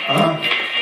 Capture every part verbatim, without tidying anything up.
Ah.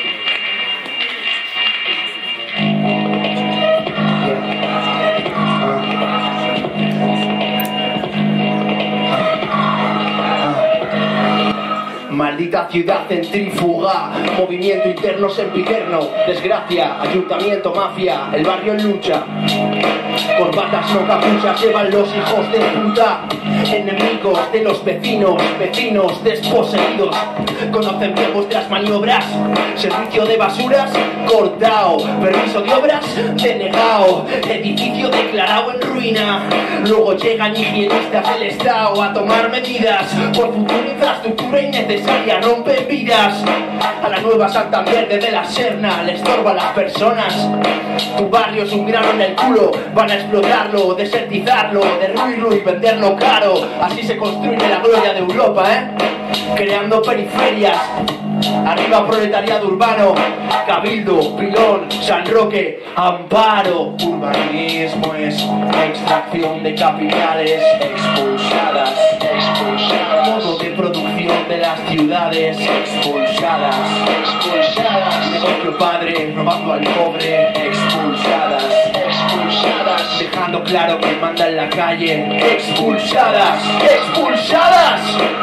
Maldita ciudad centrífuga, movimiento interno sempiterno, desgracia, ayuntamiento, mafia, el barrio en lucha. Corbatas no capuchas llevan los hijos de puta, enemigos de los vecinos, vecinos desposeídos. Conocen bien vuestras maniobras, servicio de basuras cortado, permiso de obras denegado, edificio declarado en ruina. Luego llegan higienistas del Estado a tomar medidas por futura infraestructura innecesaria, rompen vidas. A la nueva Santander de la Serna le estorba a las personas. Tu barrio es un grano en el culo, van a explotarlo, desertizarlo, derruirlo y venderlo caro. Así se construye la gloria de Europa, ¿eh? Creando periferias. Arriba proletariado urbano, Cabildo, Pilón, San Roque, Amparo. Urbanismo es extracción de capitales expulsadas, expulsadas. Modo de producción de las ciudades expulsadas, expulsadas. Negocio padre, robando al pobre, expulsadas, expulsadas. Dejando claro que manda en la calle, expulsadas, expulsadas.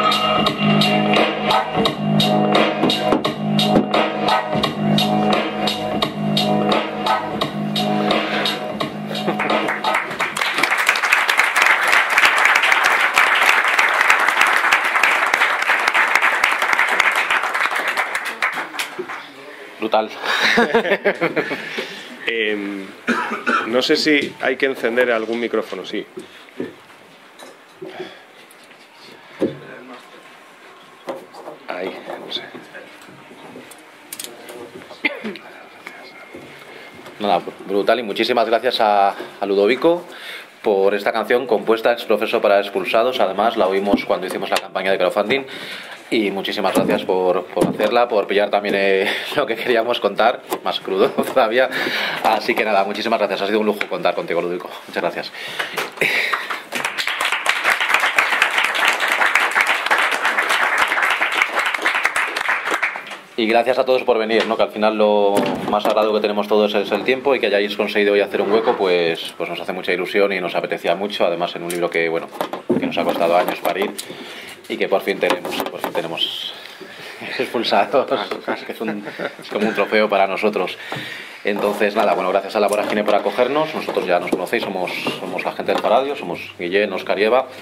Brutal. eh, no sé si hay que encender algún micrófono, sí. Ahí, no sé. Nada, brutal, y muchísimas gracias a, a Ludovico por esta canción compuesta ex profeso para expulsados. Además la oímos cuando hicimos la campaña de crowdfunding. Y muchísimas gracias por, por hacerla, por pillar también eh, lo que queríamos contar, más crudo todavía. Así que nada, muchísimas gracias. Ha sido un lujo contar contigo, Ludovico. Muchas gracias. Y gracias a todos por venir, ¿no? Que al final lo más sagrado que tenemos todos es el tiempo, y que hayáis conseguido hoy hacer un hueco, pues, pues nos hace mucha ilusión y nos apetecía mucho. Además, en un libro que, bueno, que nos ha costado años parir y que por fin tenemos, por fin tenemos expulsados, que es, un, es como un trofeo para nosotros. Entonces, nada, bueno, gracias a la Vorágine por acogernos. Nosotros ya nos conocéis, somos, somos la gente del Paradio, somos Guillén, Óscar y Eva.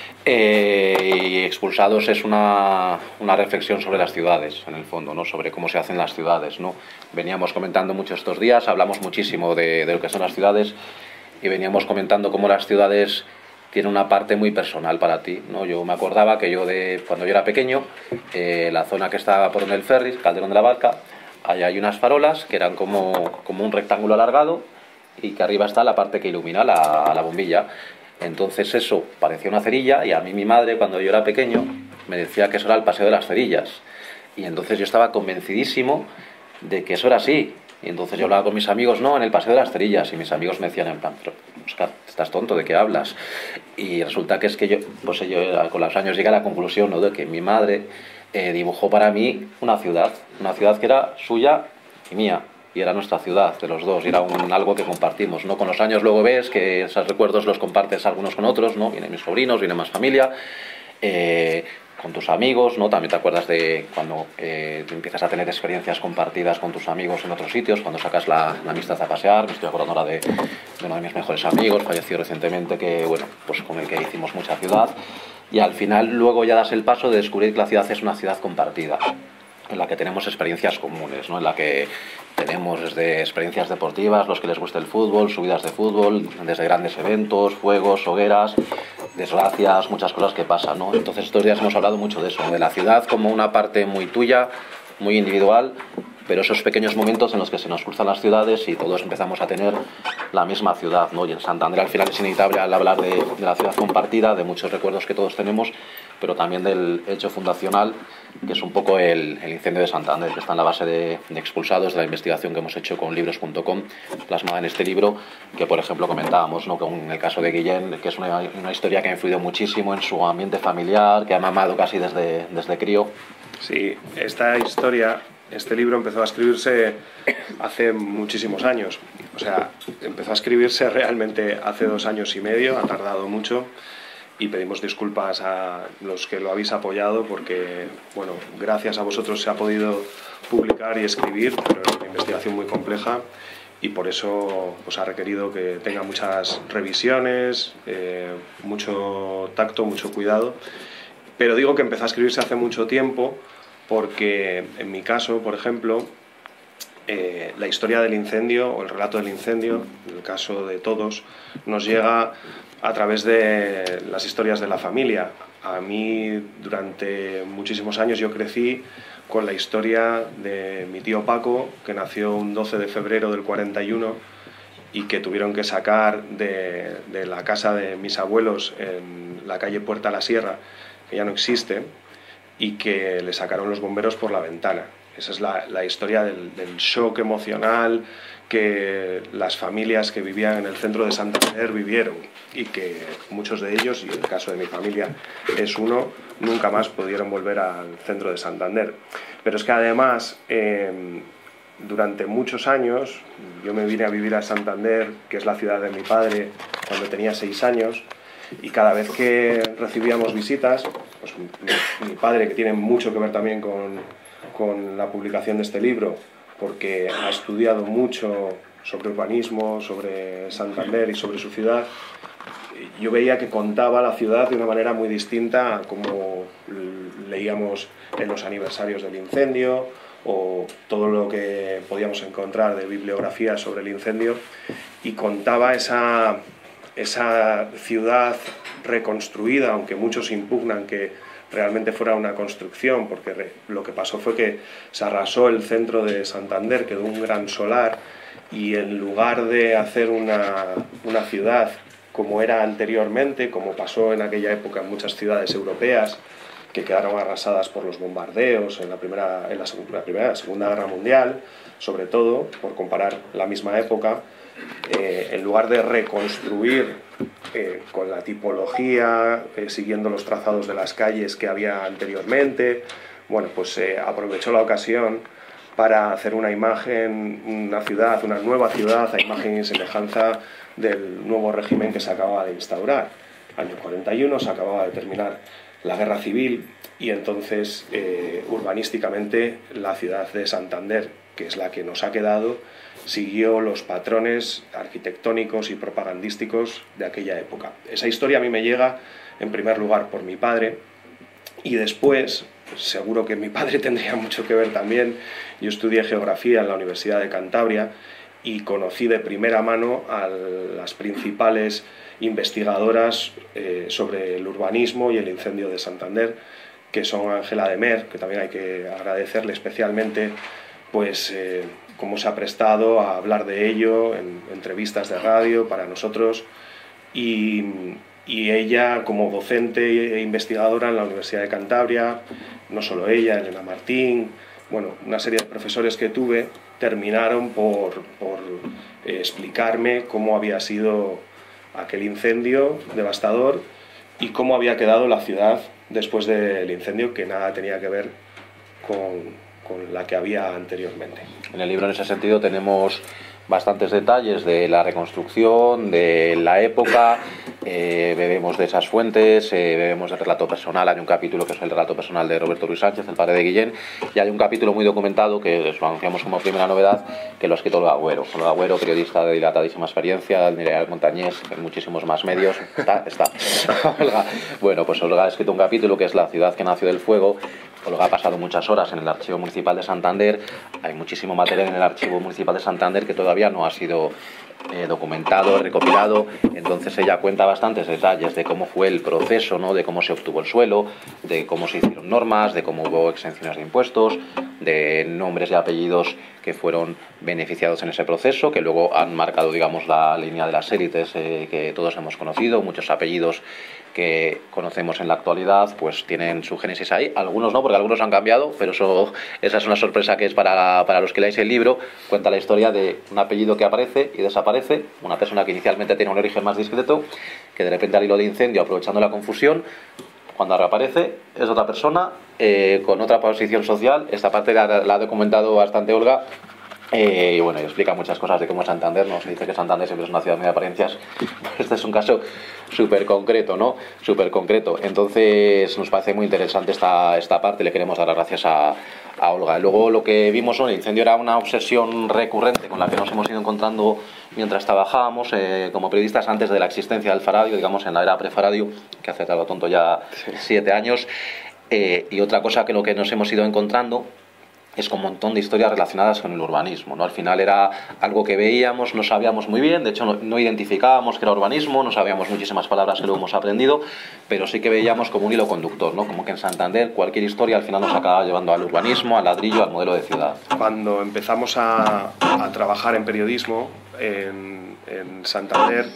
Eh, y Expulsados es una, una reflexión sobre las ciudades, en el fondo, ¿no? Sobre cómo se hacen las ciudades, ¿no? Veníamos comentando mucho estos días, hablamos muchísimo de, de lo que son las ciudades, y veníamos comentando cómo las ciudades tienen una parte muy personal para ti, ¿no? Yo me acordaba que yo, de cuando yo era pequeño, eh, la zona que estaba por donde el ferry, Calderón de la Barca, allá hay unas farolas que eran como, como un rectángulo alargado, y que arriba está la parte que ilumina la, la bombilla. Entonces eso parecía una cerilla, y a mí mi madre, cuando yo era pequeño, me decía que eso era el paseo de las cerillas. Y entonces yo estaba convencidísimo de que eso era así. Y entonces yo hablaba con mis amigos, no, en el paseo de las cerillas. Y mis amigos me decían en plan, pero Óscar, ¿estás tonto? ¿De qué hablas? Y resulta que es que yo, pues yo con los años llegué a la conclusión, ¿no?, de que mi madre eh, dibujó para mí una ciudad. Una ciudad que era suya y mía. Y era nuestra ciudad, de los dos, y era un, algo que compartimos, ¿no? Con los años luego ves que esos recuerdos los compartes algunos con otros, ¿no? Vienen mis sobrinos, viene más familia, eh, con tus amigos, ¿no? También te acuerdas de cuando eh, empiezas a tener experiencias compartidas con tus amigos en otros sitios, cuando sacas la, la amistad a pasear. Me estoy acordando ahora de, de uno de mis mejores amigos, falleció recientemente, que, bueno, pues con el que hicimos mucha ciudad. Y al final luego ya das el paso de descubrir que la ciudad es una ciudad compartida, en la que tenemos experiencias comunes, ¿no? En la que tenemos desde experiencias deportivas, los que les gusta el fútbol, subidas de fútbol, desde grandes eventos, fuegos, hogueras, desgracias, muchas cosas que pasan, ¿no? Entonces estos días hemos hablado mucho de eso, ¿no? De la ciudad como una parte muy tuya, muy individual, pero esos pequeños momentos en los que se nos cruzan las ciudades y todos empezamos a tener la misma ciudad, ¿no? Y en Santander al final es inevitable al hablar de, de la ciudad compartida, de muchos recuerdos que todos tenemos, pero también del hecho fundacional, que es un poco el, el incendio de Santander, que está en la base de, de Expulsados, de la investigación que hemos hecho con libros punto com, plasmada en este libro, que por ejemplo comentábamos, ¿no?, con el caso de Guillén, que es una, una historia que ha influido muchísimo en su ambiente familiar, que ha mamado casi desde, desde crío. Sí, esta historia este libro empezó a escribirse hace muchísimos años. O sea, empezó a escribirse realmente hace dos años y medio, ha tardado mucho, y pedimos disculpas a los que lo habéis apoyado porque, bueno, gracias a vosotros se ha podido publicar y escribir, pero es una investigación muy compleja y por eso pues, ha requerido que tenga muchas revisiones, eh, mucho tacto, mucho cuidado. Pero digo que empezó a escribirse hace mucho tiempo porque, en mi caso, por ejemplo, eh, la historia del incendio o el relato del incendio, en el caso de todos, nos llega a través de las historias de la familia. A mí, durante muchísimos años, yo crecí con la historia de mi tío Paco, que nació un doce de febrero del cuarenta y uno y que tuvieron que sacar de, de la casa de mis abuelos en la calle Puerta la Sierra, que ya no existe, y que le sacaron los bomberos por la ventana. Esa es la, la historia del, del shock emocional que las familias que vivían en el centro de Santander vivieron y que muchos de ellos, y el caso de mi familia es uno, nunca más pudieron volver al centro de Santander. Pero es que además, eh, durante muchos años, yo me vine a vivir a Santander, que es la ciudad de mi padre, cuando tenía seis años, y cada vez que recibíamos visitas, pues mi, mi padre, que tiene mucho que ver también con, con la publicación de este libro, porque ha estudiado mucho sobre urbanismo, sobre Santander y sobre su ciudad, yo veía que contaba la ciudad de una manera muy distinta a como leíamos en los aniversarios del incendio o todo lo que podíamos encontrar de bibliografía sobre el incendio, y contaba esa, esa ciudad reconstruida, aunque muchos impugnan que realmente fuera una construcción, porque lo que pasó fue que se arrasó el centro de Santander, quedó un gran solar, y en lugar de hacer una, una ciudad como era anteriormente, como pasó en aquella época en muchas ciudades europeas, que quedaron arrasadas por los bombardeos en la primera, en la, segunda, la primera, la Segunda Guerra Mundial, sobre todo, por comparar la misma época, eh, en lugar de reconstruir eh, con la tipología, eh, siguiendo los trazados de las calles que había anteriormente, bueno, pues se eh, aprovechó la ocasión para hacer una imagen, una ciudad, una nueva ciudad, a imagen y semejanza del nuevo régimen que se acababa de instaurar. Año cuarenta y uno, se acababa de terminar la guerra civil y entonces eh, urbanísticamente la ciudad de Santander, que es la que nos ha quedado, siguió los patrones arquitectónicos y propagandísticos de aquella época. Esa historia a mí me llega en primer lugar por mi padre y después, pues seguro que mi padre tendría mucho que ver también. Yo estudié geografía en la Universidad de Cantabria y conocí de primera mano a las principales investigadoras eh, sobre el urbanismo y el incendio de Santander, que son Ángela de Mer, que también hay que agradecerle especialmente pues eh, cómo se ha prestado a hablar de ello en entrevistas de radio para nosotros, y, y ella como docente e investigadora en la Universidad de Cantabria, no solo ella, Elena Martín, bueno, una serie de profesores que tuve terminaron por, por eh, explicarme cómo había sido aquel incendio devastador y cómo había quedado la ciudad después del incendio, que nada tenía que ver con, con la que había anteriormente. En el libro, en ese sentido, tenemos bastantes detalles de la reconstrucción, de la época, eh, bebemos de esas fuentes, eh, bebemos del relato personal. Hay un capítulo que es el relato personal de Roberto Ruiz Sánchez, el padre de Guillén, y hay un capítulo muy documentado que lo anunciamos como primera novedad, que lo ha escrito Olga Agüero. Olga Agüero, periodista de dilatadísima experiencia, Nerea Montañés, en muchísimos más medios. Está, está. Olga. Bueno, pues Olga ha escrito un capítulo que es La ciudad que nació del fuego. Olga ha pasado muchas horas en el Archivo Municipal de Santander. Hay muchísimo material en el Archivo Municipal de Santander que todavía no ha sido eh, documentado, recopilado. Entonces ella cuenta bastantes detalles de cómo fue el proceso, ¿no? De cómo se obtuvo el suelo, de cómo se hicieron normas, de cómo hubo exenciones de impuestos, de nombres y apellidos que fueron beneficiados en ese proceso, que luego han marcado, digamos, la línea de las élites eh, que todos hemos conocido. Muchos apellidos que conocemos en la actualidad pues tienen su génesis ahí, algunos no, porque algunos han cambiado, pero eso, esa es una sorpresa que es para, para los que leáis el libro. Cuenta la historia de un apellido que aparece y desaparece, una persona que inicialmente tiene un origen más discreto, que de repente al hilo de incendio, aprovechando la confusión, Cuando reaparece es otra persona, eh, con otra posición social. Esta parte la, la ha documentado bastante Olga. Eh, y bueno, y explica muchas cosas de cómo es Santander, ¿no? Se dice que Santander siempre es una ciudad muy de apariencias. Este es un caso súper concreto, ¿no? Súper concreto. Entonces nos parece muy interesante esta, esta parte. Le queremos dar las gracias a, a Olga. Luego lo que vimos, ¿no? El incendio era una obsesión recurrente con la que nos hemos ido encontrando mientras trabajábamos eh, como periodistas antes de la existencia del Faradio, digamos en la era pre-Faradio, que hace tal tonto ya sí. siete años. Eh, y otra cosa que lo que nos hemos ido encontrando es con un montón de historias relacionadas con el urbanismo, ¿no? Al final era algo que veíamos, no sabíamos muy bien, de hecho no, no identificábamos que era urbanismo, no sabíamos muchísimas palabras que luego hemos aprendido, pero sí que veíamos como un hilo conductor, ¿no? Como que en Santander cualquier historia al final nos acaba llevando al urbanismo, al ladrillo, al modelo de ciudad. Cuando empezamos a, a trabajar en periodismo en, en Santander,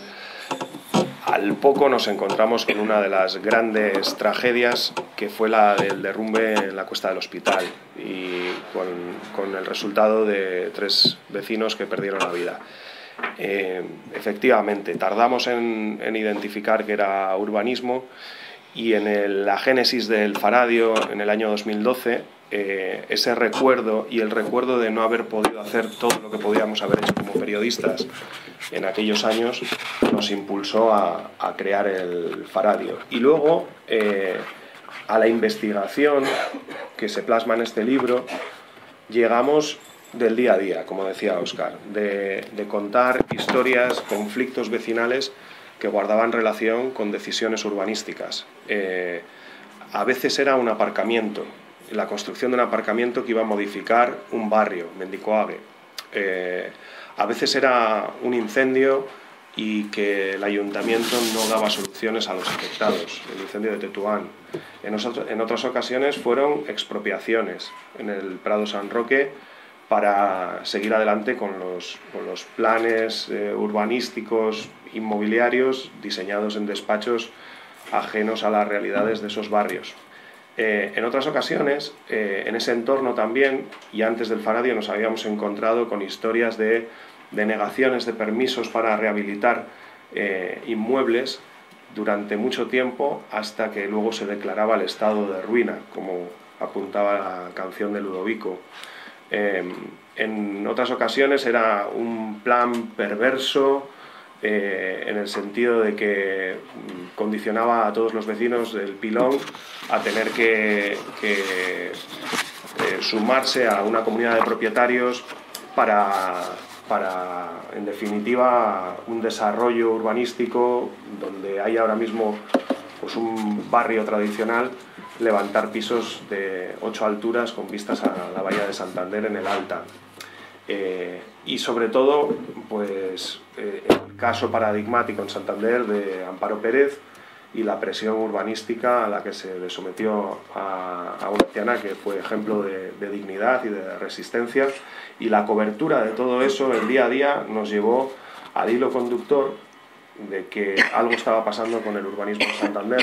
al poco nos encontramos con una de las grandes tragedias, que fue la del derrumbe en la Cuesta del Hospital, y con, con el resultado de tres vecinos que perdieron la vida. Eh, efectivamente, tardamos en, en identificar que era urbanismo, y en el, la génesis del Faradio en el año dos mil doce, eh, ese recuerdo y el recuerdo de no haber podido hacer todo lo que podíamos haber hecho como periodistas en aquellos años nos impulsó a, a crear el Faradio. Y luego eh, a la investigación que se plasma en este libro llegamos del día a día, como decía Óscar, de, de contar historias, conflictos vecinales que guardaban relación con decisiones urbanísticas. Eh, a veces era un aparcamiento, la construcción de un aparcamiento que iba a modificar un barrio, Mendicoague. Eh, a veces era un incendio y que el ayuntamiento no daba soluciones a los afectados, el incendio de Tetuán. En, en otras ocasiones fueron expropiaciones en el Prado San Roque para seguir adelante con los, con los planes eh, urbanísticos inmobiliarios diseñados en despachos ajenos a las realidades de esos barrios. Eh, en otras ocasiones, eh, en ese entorno también, y antes del Faradio, nos habíamos encontrado con historias de denegaciones de permisos para rehabilitar eh, inmuebles durante mucho tiempo, hasta que luego se declaraba el estado de ruina, como apuntaba la canción de Ludovico. Eh, en otras ocasiones era un plan perverso, eh, en el sentido de que condicionaba a todos los vecinos del pilón a tener que, que eh, sumarse a una comunidad de propietarios para, para, en definitiva, un desarrollo urbanístico donde hay ahora mismo pues, un barrio tradicional, levantar pisos de ocho alturas con vistas a la bahía de Santander en el Alta. Eh, y sobre todo, pues eh, el caso paradigmático en Santander de Amparo Pérez y la presión urbanística a la que se le sometió a, a una anciana que fue ejemplo de, de dignidad y de resistencia, y la cobertura de todo eso el día a día nos llevó al hilo conductor de que algo estaba pasando con el urbanismo en Santander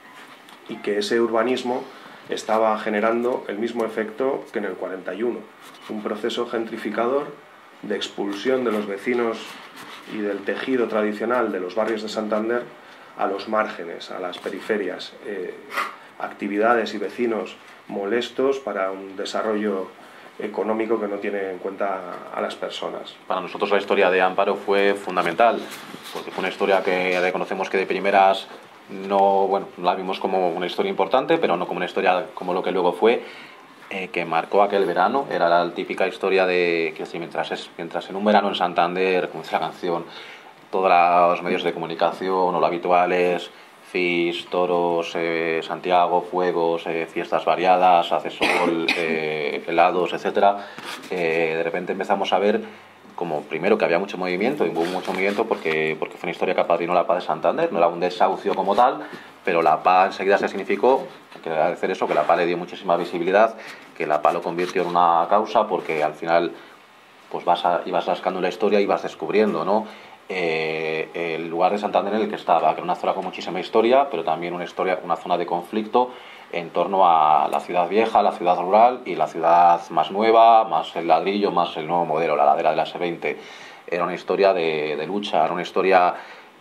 y que ese urbanismo estaba generando el mismo efecto que en el cuarenta y uno, un proceso gentrificador de expulsión de los vecinos y del tejido tradicional de los barrios de Santander a los márgenes, a las periferias, eh, actividades y vecinos molestos para un desarrollo económico que no tiene en cuenta a las personas. Para nosotros la historia de Amparo fue fundamental, porque fue una historia que reconocemos que de primeras no, bueno, la vimos como una historia importante, pero no como una historia como lo que luego fue, eh, que marcó aquel verano. Era la típica historia de que si mientras, es, mientras en un verano en Santander, como dice la canción, todos los medios de comunicación o lo habituales, C I S, toros, eh, Santiago, fuegos, eh, fiestas variadas, hace sol, eh, helados, etcétera, eh, de repente empezamos a ver como primero que había mucho movimiento, y hubo mucho movimiento porque, porque fue una historia que apadrinó la P A de Santander, no era un desahucio como tal, pero la P A enseguida se significó, hay que agradecer eso, que la P A le dio muchísima visibilidad, que la P A lo convirtió en una causa, porque al final pues vas a, ibas rascando la historia y ibas descubriendo, ¿no? Eh, el lugar de Santander en el que estaba, que era una zona con muchísima historia, pero también una, historia, una zona de conflicto en torno a la ciudad vieja, la ciudad rural y la ciudad más nueva, más el ladrillo, más el nuevo modelo, la ladera de la S veinte. Era una historia de, de lucha, era una historia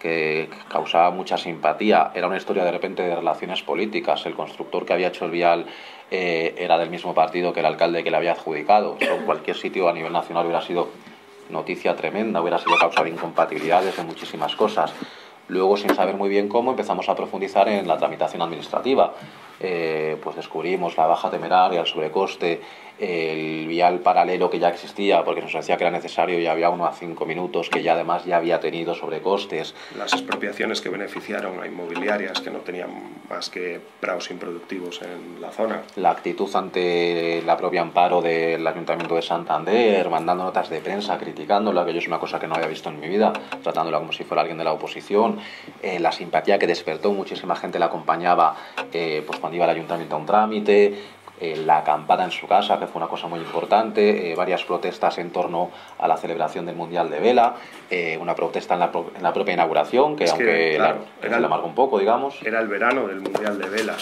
que causaba mucha simpatía. Era una historia de repente de relaciones políticas. El constructor que había hecho el vial eh, era del mismo partido que el alcalde que le había adjudicado. Eso en cualquier sitio a nivel nacional hubiera sido noticia tremenda, hubiera sido causa de incompatibilidades en muchísimas cosas. Luego, sin saber muy bien cómo, empezamos a profundizar en la tramitación administrativa. Eh, pues descubrimos la baja temeraria, el sobrecoste, el vial paralelo que ya existía, porque nos decía que era necesario y había uno a cinco minutos, que ya además ya había tenido sobrecostes. Las expropiaciones que beneficiaron a inmobiliarias que no tenían más que prados improductivos en la zona. La actitud ante la propia amparo del Ayuntamiento de Santander, mandando notas de prensa, criticándola, que yo es una cosa que no había visto en mi vida, tratándola como si fuera alguien de la oposición. Eh, la simpatía que despertó, muchísima gente la acompañaba eh, pues cuando iba al Ayuntamiento a un trámite. Eh, la acampada en su casa, que fue una cosa muy importante, eh, varias protestas en torno a la celebración del Mundial de Vela, eh, una protesta en la, pro en la propia inauguración, que es aunque que, claro, la, era la amargó un poco, digamos. Era el verano del Mundial de Vela.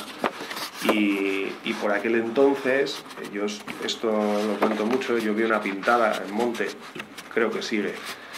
Y, y por aquel entonces, yo esto lo cuento mucho, yo vi una pintada en Monte, creo que sigue,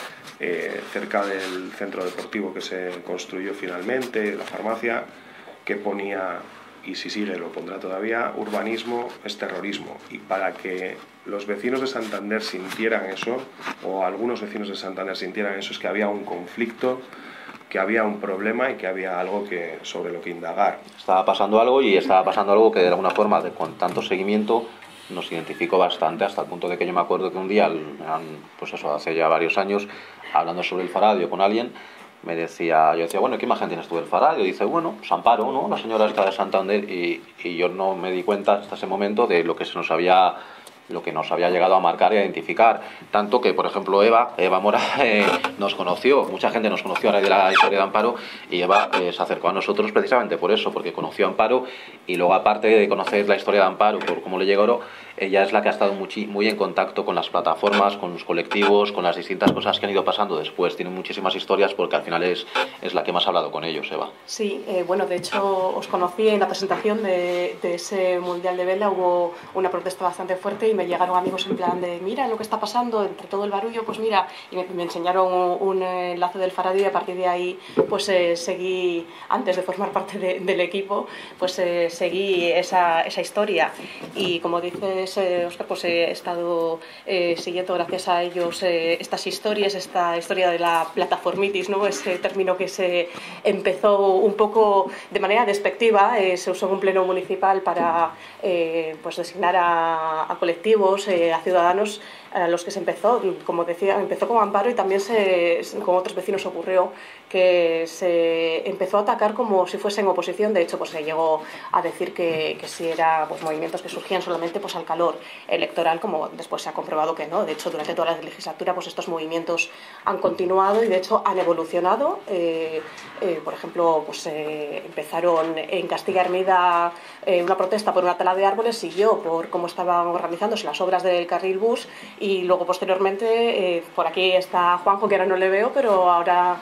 eh, cerca del centro deportivo que se construyó finalmente, la farmacia, que ponía, y si sigue lo pondrá todavía, urbanismo es terrorismo. Y para que los vecinos de Santander sintieran eso, o algunos vecinos de Santander sintieran eso, es que había un conflicto, que había un problema y que había algo que, sobre lo que indagar. Estaba pasando algo y estaba pasando algo que de alguna forma, de, con tanto seguimiento, nos identificó bastante, hasta el punto de que yo me acuerdo que un día, pues eso, hace ya varios años, hablando sobre el Faradio con alguien, me decía, yo decía, bueno, ¿qué imagen tienes tú del Faradio? Y dice, bueno, pues Amparo, ¿no? La señora esta de Santander, y, y yo no me di cuenta hasta ese momento de lo que se nos había, lo que nos había llegado a marcar y a identificar. Tanto que, por ejemplo, Eva, Eva Mora, eh, nos conoció, mucha gente nos conoció a raíz de la historia de Amparo, y Eva eh, se acercó a nosotros precisamente por eso, porque conoció a Amparo, y luego, aparte de conocer la historia de Amparo, por cómo le llegó, ella es la que ha estado muy, muy en contacto con las plataformas, con los colectivos, con las distintas cosas que han ido pasando después. Tiene muchísimas historias porque al final es, es la que más ha hablado con ellos, Eva. Sí, eh, bueno, de hecho os conocí en la presentación de, de ese Mundial de Vela, hubo una protesta bastante fuerte y me llegaron amigos en plan de, mira lo que está pasando, entre todo el barullo, pues mira, y me, me enseñaron un enlace del Faradio y a partir de ahí pues eh, seguí, antes de formar parte de, del equipo, pues eh, seguí esa, esa historia. Y como dices, eh, Óscar, pues he estado eh, siguiendo gracias a ellos eh, estas historias, esta historia de la plataformitis, ¿no? Ese término que se empezó un poco de manera despectiva, eh, se usó en un pleno municipal para eh, pues designar a, a colectivos, eh, a ciudadanos a los que se empezó, como decía, empezó con Amparo y también se, con otros vecinos ocurrió que se empezó a atacar como si fuesen oposición. De hecho, pues se llegó a decir que, que si eran pues, movimientos que surgían solamente pues, al calor electoral, como después se ha comprobado que no. De hecho, durante toda la legislatura pues, estos movimientos han continuado y de hecho han evolucionado. Eh, eh, por ejemplo, pues eh, empezaron en Castilla Hermida eh, una protesta por una tala de árboles, siguió por cómo estaban organizándose las obras del carril bus. Y luego posteriormente, eh, por aquí está Juanjo, que ahora no le veo, pero ahora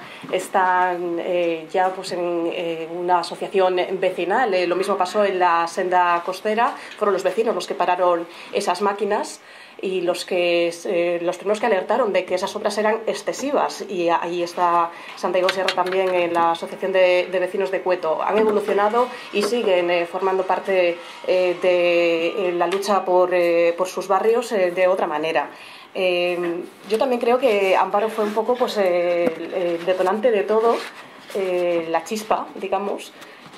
están eh, ya pues, en eh, una asociación vecinal. Eh, lo mismo pasó en la senda costera, fueron los vecinos los que pararon esas máquinas y los que eh, los primeros que alertaron de que esas obras eran excesivas. Y ahí está Santiago Sierra también en la Asociación de, de Vecinos de Cueto. Han evolucionado y siguen eh, formando parte eh, de eh, la lucha por, eh, por sus barrios eh, de otra manera. Eh, yo también creo que Amparo fue un poco pues, eh, el, el detonante de todo, eh, la chispa, digamos.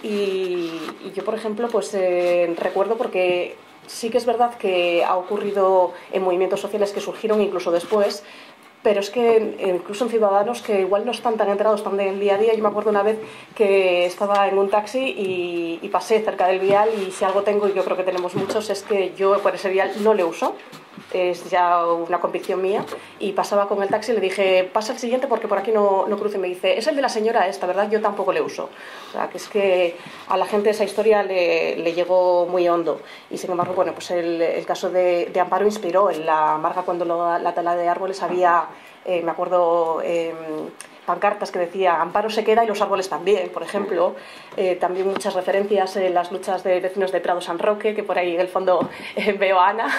Y, y yo, por ejemplo, pues eh, recuerdo porque sí que es verdad que ha ocurrido en movimientos sociales que surgieron incluso después, pero es que incluso en ciudadanos que igual no están tan enterados tan del día a día. Yo me acuerdo una vez que estaba en un taxi y, y pasé cerca del vial, y si algo tengo, y yo creo que tenemos muchos, es que yo por ese vial no le uso. Es ya una convicción mía, y pasaba con el taxi y le dije, pasa el siguiente porque por aquí no, no cruce, y me dice, es el de la señora esta, ¿verdad? Yo tampoco le uso. O sea, que es que a la gente esa historia le, le llegó muy hondo, y sin embargo, bueno, pues el, el caso de, de Amparo inspiró. En la Marga, cuando lo, la tala de árboles había, eh, me acuerdo, eh, pancartas que decía Amparo se queda y los árboles también, por ejemplo. Eh, también muchas referencias en las luchas de vecinos de Prado San Roque, que por ahí en el fondo eh, veo a Ana,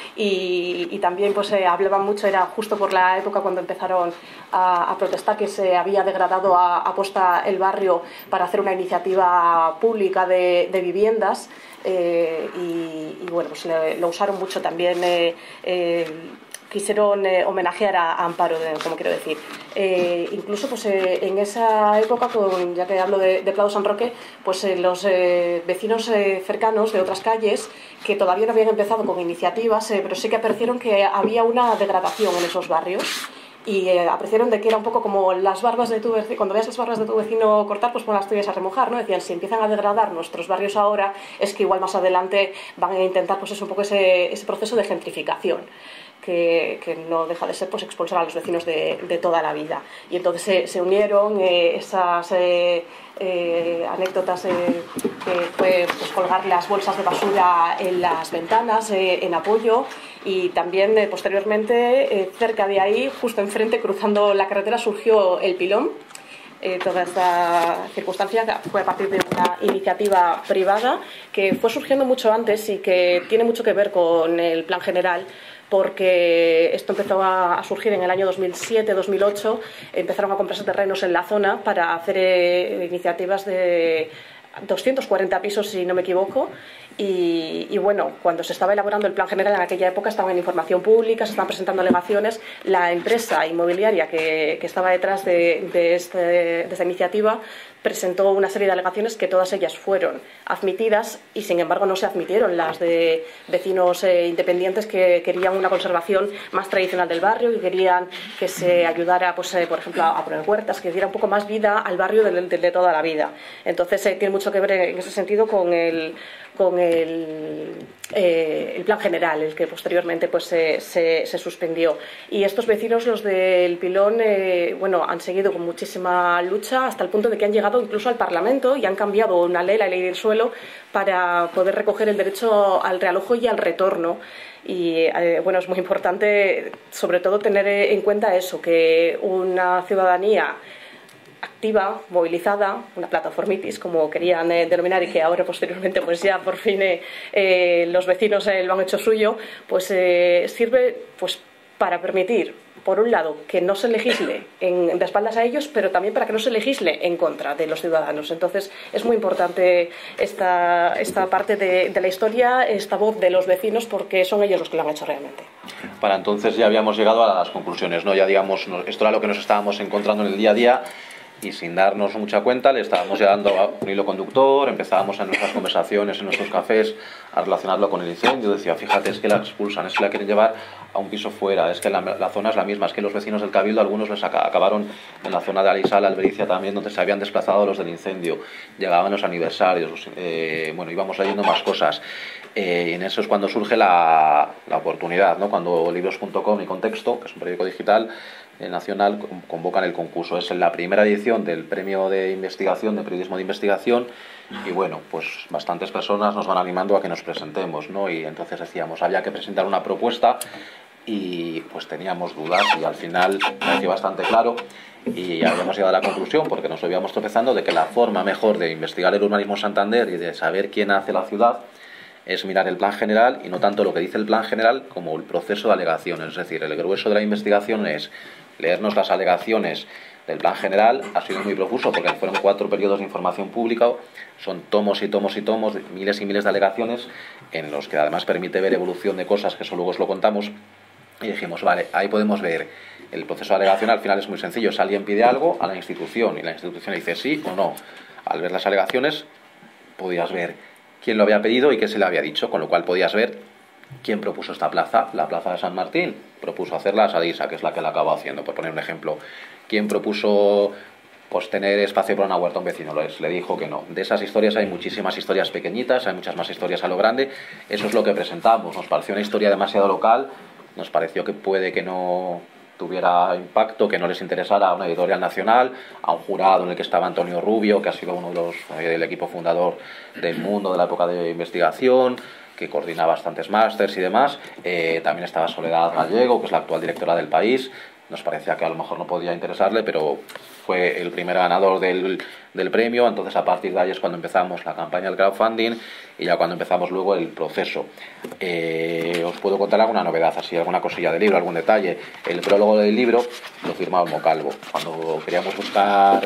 y, y también pues eh, hablaban mucho, era justo por la época cuando empezaron a, a protestar que se había degradado a, a posta el barrio para hacer una iniciativa pública de, de viviendas. Eh, y, y bueno, pues le, lo usaron mucho también, eh, eh, quisieron eh, homenajear a, a Amparo, eh, como quiero decir. Eh, incluso pues eh, en esa época, con, ya que hablo de, de Prado San Roque, pues eh, los eh, vecinos eh, cercanos de otras calles que todavía no habían empezado con iniciativas, eh, pero sí que apreciaron que había una degradación en esos barrios. Y eh, apreciaron de que era un poco como las barbas de tu vecino, cuando veas las barbas de tu vecino cortar, pues pon las tuyas a remojar, ¿no? Decían, si empiezan a degradar nuestros barrios ahora, es que igual más adelante van a intentar, pues es un poco ese, ese proceso de gentrificación. Que, que no deja de ser pues expulsar a los vecinos de, de toda la vida. Y entonces se, se unieron eh, esas eh, eh, anécdotas, eh, que fue pues, colgar las bolsas de basura en las ventanas eh, en apoyo, y también eh, posteriormente eh, cerca de ahí, justo enfrente, cruzando la carretera, surgió el pilón. Eh, toda esta circunstancia fue a partir de una iniciativa privada que fue surgiendo mucho antes y que tiene mucho que ver con el plan general, porque esto empezó a surgir en el año dos mil siete dos mil ocho, empezaron a comprarse terrenos en la zona para hacer eh, iniciativas de doscientos cuarenta pisos, si no me equivoco, y, y bueno, cuando se estaba elaborando el plan general en aquella época estaban en información pública, se estaban presentando alegaciones, la empresa inmobiliaria que, que estaba detrás de, de, este, de esta iniciativa presentó una serie de alegaciones que todas ellas fueron admitidas, y sin embargo no se admitieron las de vecinos eh, independientes que querían una conservación más tradicional del barrio, que querían que se ayudara, pues, eh, por ejemplo, a poner huertas, que diera un poco más vida al barrio de, de, de toda la vida. Entonces eh, tiene mucho que ver en ese sentido con el, con el, eh, el plan general, el que posteriormente pues, se, se, se suspendió. Y estos vecinos, los del Pilón, eh, bueno, han seguido con muchísima lucha hasta el punto de que han llegado incluso al Parlamento y han cambiado una ley, la ley del suelo, para poder recoger el derecho al realojo y al retorno. Y eh, bueno, es muy importante sobre todo tener en cuenta eso, que una ciudadanía activa, movilizada, una plataformitis, como querían eh, denominar, y que ahora posteriormente pues ya por fin eh, eh, los vecinos eh, lo han hecho suyo, pues eh, sirve pues para permitir, por un lado, que no se legisle en, de espaldas a ellos, pero también para que no se legisle en contra de los ciudadanos. Entonces es muy importante esta, esta parte de, de la historia, esta voz de los vecinos, porque son ellos los que lo han hecho realmente. Para entonces ya habíamos llegado a las conclusiones, ¿no? Ya digamos, esto era lo que nos estábamos encontrando en el día a día, y sin darnos mucha cuenta le estábamos ya dando un hilo conductor, empezábamos en nuestras conversaciones, en nuestros cafés, a relacionarlo con el incendio. Decía, fíjate, es que la expulsan, es que la quieren llevar a un piso fuera, es que la, la zona es la misma, es que los vecinos del Cabildo, algunos les acabaron en la zona de Alisal, Albericia también, donde se habían desplazado los del incendio, llegaban los aniversarios, eh, bueno, íbamos leyendo más cosas. Eh, y en eso es cuando surge la, la oportunidad, ¿no? Cuando libros punto com y Contexto, que es un periódico digital eh, nacional, convocan el concurso. Es la primera edición del premio de investigación, de periodismo de investigación, y bueno, pues bastantes personas nos van animando a que nos presentemos, ¿no? Y entonces decíamos, había que presentar una propuesta, y pues teníamos dudas, y al final pareció bastante claro, y habíamos llegado a la conclusión, porque nos lo íbamos tropezando, de que la forma mejor de investigar el urbanismo en Santander y de saber quién hace la ciudad es mirar el plan general, y no tanto lo que dice el plan general como el proceso de alegaciones. Es decir, el grueso de la investigación es leernos las alegaciones del plan general. Ha sido muy profuso porque fueron cuatro periodos de información pública, son tomos y tomos y tomos, miles y miles de alegaciones, en los que además permite ver evolución de cosas, que eso luego os lo contamos. Y dijimos, vale, ahí podemos ver el proceso de alegación. Al final es muy sencillo, si alguien pide algo a la institución y la institución dice sí o no, al ver las alegaciones podías ver quién lo había pedido y qué se le había dicho, con lo cual podías ver quién propuso esta plaza. La plaza de San Martín propuso hacerla a Sadisa, que es la que la acabó haciendo, por poner un ejemplo. ¿Quién propuso pues tener espacio para una huerta a un vecino? Les, le dijo que no. De esas historias hay muchísimas historias pequeñitas, hay muchas más historias a lo grande. Eso es lo que presentamos. Nos pareció una historia demasiado local, nos pareció que puede que no tuviera impacto, que no les interesara a una editorial nacional, a un jurado en el que estaba Antonio Rubio, que ha sido uno de los eh, del equipo fundador del Mundo de la época de investigación, que coordina bastantes másters y demás. Eh, también estaba Soledad Gallego, que es la actual directora del País. Nos parecía que a lo mejor no podía interesarle, pero fue el primer ganador del, del premio, entonces a partir de ahí es cuando empezamos la campaña del crowdfunding y ya cuando empezamos luego el proceso. Eh, os puedo contar alguna novedad, así, alguna cosilla del libro, algún detalle. El prólogo del libro lo firma Olmo Calvo. Cuando queríamos buscar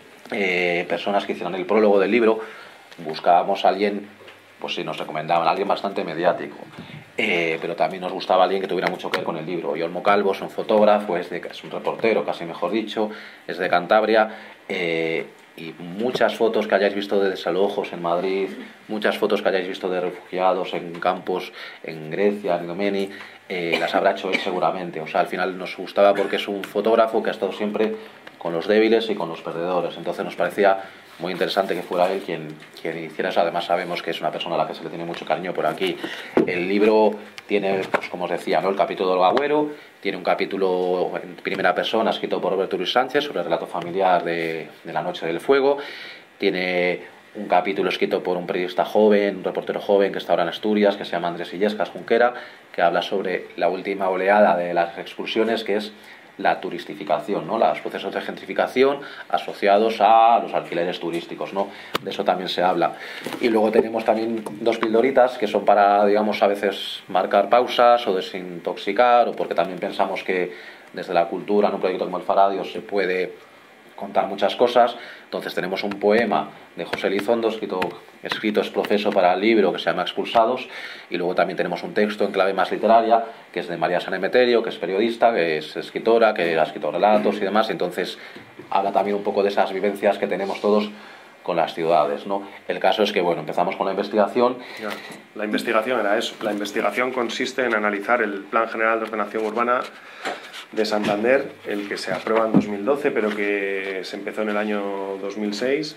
eh, personas que hicieran el prólogo del libro, buscábamos a alguien, pues sí, nos recomendaban a alguien bastante mediático. Eh, pero también nos gustaba alguien que tuviera mucho que ver con el libro. Y Olmo Calvo es un fotógrafo, es, de, es un reportero, casi mejor dicho, es de Cantabria, eh, y muchas fotos que hayáis visto de desalojos en Madrid, muchas fotos que hayáis visto de refugiados en campos en Grecia, en Idomeni, eh, las habrá hecho él seguramente. O sea, al final nos gustaba porque es un fotógrafo que ha estado siempre con los débiles y con los perdedores. Entonces nos parecía muy interesante que fuera él quien, quien hiciera eso. Además sabemos que es una persona a la que se le tiene mucho cariño por aquí. El libro tiene, pues como os decía, ¿no?, el capítulo del Agüero, tiene un capítulo en primera persona escrito por Roberto Luis Sánchez sobre el relato familiar de, de la Noche del Fuego, tiene un capítulo escrito por un periodista joven, un reportero joven que está ahora en Asturias, que se llama Andrés Illescas Junquera, que habla sobre la última oleada de las expulsiones, que es la turistificación, ¿no?, los procesos de gentrificación asociados a los alquileres turísticos, ¿no? De eso también se habla. Y luego tenemos también dos pildoritas que son para, digamos, a veces marcar pausas o desintoxicar, o porque también pensamos que desde la cultura en un proyecto como el Faradio se puede contar muchas cosas. Entonces tenemos un poema de José Elizondo escrito, escrito es proceso para el libro, que se llama Expulsados, y luego también tenemos un texto en clave más literaria que es de María San Emeterio, que es periodista, que es escritora, que ha escrito relatos y demás. Entonces habla también un poco de esas vivencias que tenemos todos con las ciudades, ¿no? El caso es que, bueno, empezamos con la investigación. Ya, la investigación era eso. La investigación consiste en analizar el Plan General de Ordenación Urbana de Santander, el que se aprueba en dos mil doce, pero que se empezó en el año dos mil seis,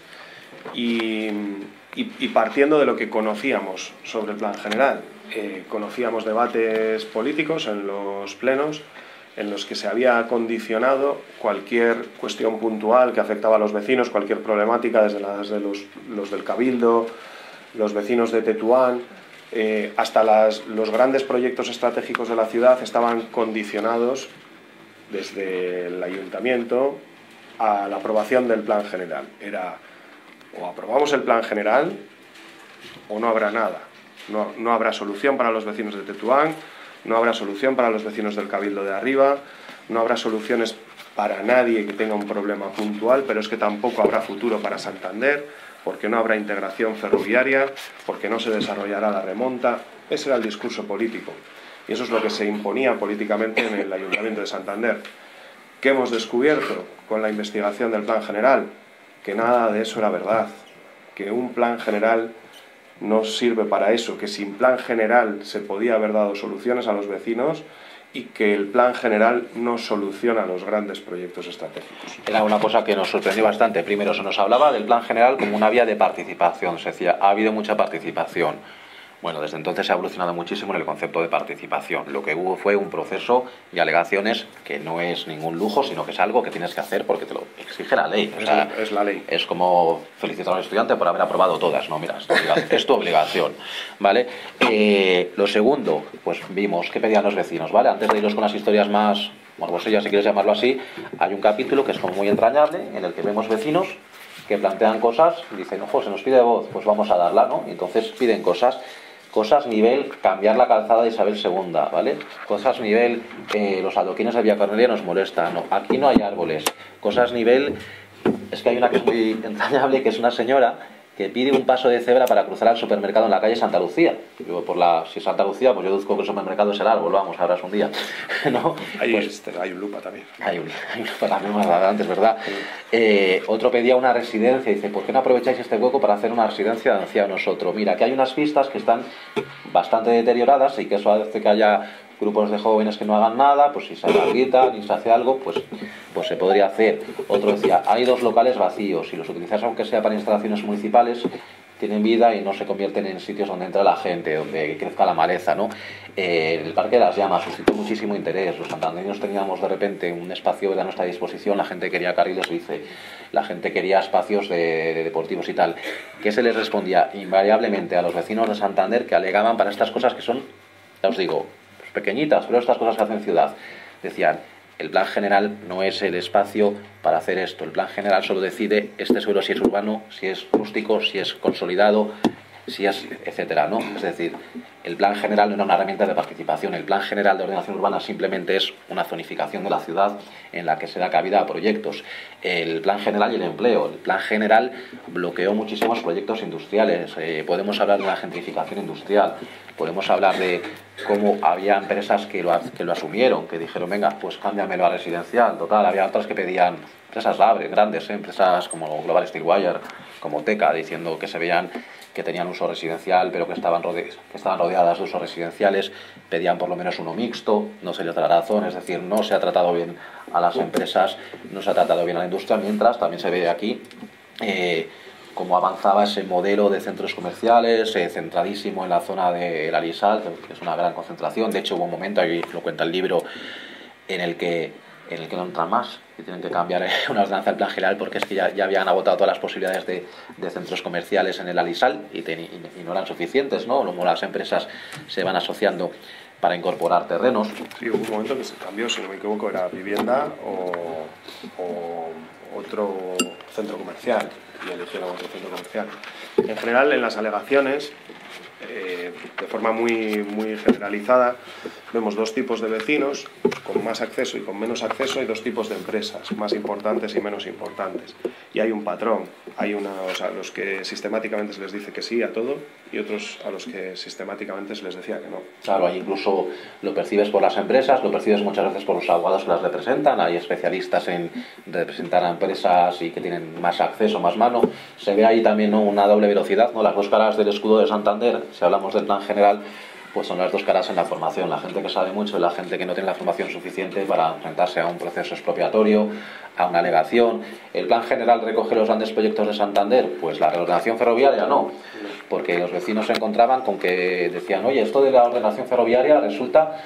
y, y, y partiendo de lo que conocíamos sobre el Plan General. Eh, conocíamos debates políticos en los plenos en los que se había condicionado cualquier cuestión puntual que afectaba a los vecinos, cualquier problemática, desde las de los, los del Cabildo, los vecinos de Tetuán, eh, hasta las, los grandes proyectos estratégicos de la ciudad estaban condicionados desde el ayuntamiento a la aprobación del plan general. Era o aprobamos el plan general o no habrá nada. No, no habrá solución para los vecinos de Tetuán, no habrá solución para los vecinos del Cabildo de arriba, no habrá soluciones para nadie que tenga un problema puntual, pero es que tampoco habrá futuro para Santander, porque no habrá integración ferroviaria, porque no se desarrollará la remonta. Ese era el discurso político. Y eso es lo que se imponía políticamente en el Ayuntamiento de Santander. ¿Qué hemos descubierto con la investigación del Plan General? Que nada de eso era verdad. Que un plan general no sirve para eso. Que sin plan general se podía haber dado soluciones a los vecinos y que el plan general no soluciona los grandes proyectos estratégicos. Era una cosa que nos sorprendió bastante. Primero, se nos hablaba del plan general como una vía de participación. Se decía, ha habido mucha participación. Bueno, desde entonces se ha evolucionado muchísimo en el concepto de participación. Lo que hubo fue un proceso de alegaciones que no es ningún lujo, sino que es algo que tienes que hacer porque te lo exige la ley. O sea, es la ley. Es como felicitar a un estudiante por haber aprobado todas. No, mira, es tu obligación. Es tu obligación, ¿vale? Eh, lo segundo, pues vimos qué pedían los vecinos, ¿vale? Antes de iros con las historias más morbosillas, si quieres llamarlo así, hay un capítulo que es como muy entrañable, en el que vemos vecinos que plantean cosas, dicen, ojo, se nos pide voz, pues vamos a darla, ¿no? Y entonces piden cosas. Cosas nivel cambiar la calzada de Isabel segunda, ¿vale? Cosas nivel eh, los adoquines de Villa Cornelia nos molestan, no, aquí no hay árboles. Cosas nivel, es que hay una que es muy entrañable, que es una señora que pide un paso de cebra para cruzar al supermercado en la calle Santa Lucía. Yo, por la, si es Santa Lucía, pues yo deduzco que el supermercado es el árbol, vamos, ahora es un día, ¿no? Hay, pues, este, hay un lupa también. Hay un, hay un lupa también más adelante, es verdad. Eh, otro pedía una residencia y dice, ¿por qué no aprovecháis este hueco para hacer una residencia de ancianos? Otro, mira, que hay unas pistas que están bastante deterioradas y que eso hace que haya grupos de jóvenes que no hagan nada, pues si se habilita ni se hace algo, pues, pues se podría hacer. Otro decía, hay dos locales vacíos, si los utilizas aunque sea para instalaciones municipales, tienen vida y no se convierten en sitios donde entra la gente, donde crezca la maleza, ¿no? Eh, el Parque de las Llamas suscitó muchísimo interés. Los santandereños teníamos de repente un espacio a nuestra disposición, la gente quería carriles bici, la gente quería espacios de, de deportivos y tal. ¿Qué se les respondía? Invariablemente a los vecinos de Santander, que alegaban para estas cosas que son, ya os digo, pequeñitas, pero estas cosas que hacen ciudad, decían, el plan general no es el espacio para hacer esto. El plan general solo decide este suelo si es urbano, si es rústico, si es consolidado, si es etcétera, ¿no? Es decir, el plan general no era una herramienta de participación. El plan general de ordenación urbana simplemente es una zonificación de la ciudad en la que se da cabida a proyectos. El plan general y el empleo. El plan general bloqueó muchísimos proyectos industriales. Eh, podemos hablar de la gentrificación industrial. Podemos hablar de cómo había empresas que lo, que lo asumieron, que dijeron, venga, pues cámbiamelo a residencial. Total, había otras que pedían, empresas grandes, ¿eh? Empresas como Global Steelwire, como Teca, diciendo que se veían que tenían uso residencial, pero que estaban, rode que estaban rodeadas de usos residenciales, pedían por lo menos uno mixto, no se les da la razón, es decir, no se ha tratado bien a las empresas, no se ha tratado bien a la industria, mientras también se ve aquí eh, cómo avanzaba ese modelo de centros comerciales, eh, centradísimo en la zona del Alisal, que es una gran concentración. De hecho, hubo un momento, ahí lo cuenta el libro, en el que en el que no entran más, que tienen que cambiar una ordenanza del plan general porque es que ya, ya habían agotado todas las posibilidades de, de centros comerciales en el Alisal y, ten, y, y no eran suficientes, ¿no? Como las empresas se van asociando para incorporar terrenos. Sí, hubo un momento que se cambió, si no me equivoco, era vivienda o, o otro centro comercial, y eligieron otro centro comercial. En general, en las alegaciones, eh, de forma muy, muy generalizada, vemos dos tipos de vecinos, con más acceso y con menos acceso, y dos tipos de empresas, más importantes y menos importantes. Y hay un patrón, hay una, o sea, los que sistemáticamente se les dice que sí a todo, y otros a los que sistemáticamente se les decía que no. Claro, ahí incluso lo percibes por las empresas, lo percibes muchas veces por los abogados que las representan, hay especialistas en representar a empresas y que tienen más acceso, más mano. Se ve ahí también, ¿no?, una doble velocidad, ¿no? Las dos caras del escudo de Santander, si hablamos del plan general, pues son las dos caras en la formación, la gente que sabe mucho y la gente que no tiene la formación suficiente para enfrentarse a un proceso expropiatorio, a una alegación. ¿El plan general recoge los grandes proyectos de Santander? Pues la reordenación ferroviaria no, porque los vecinos se encontraban con que decían, oye, esto de la ordenación ferroviaria resulta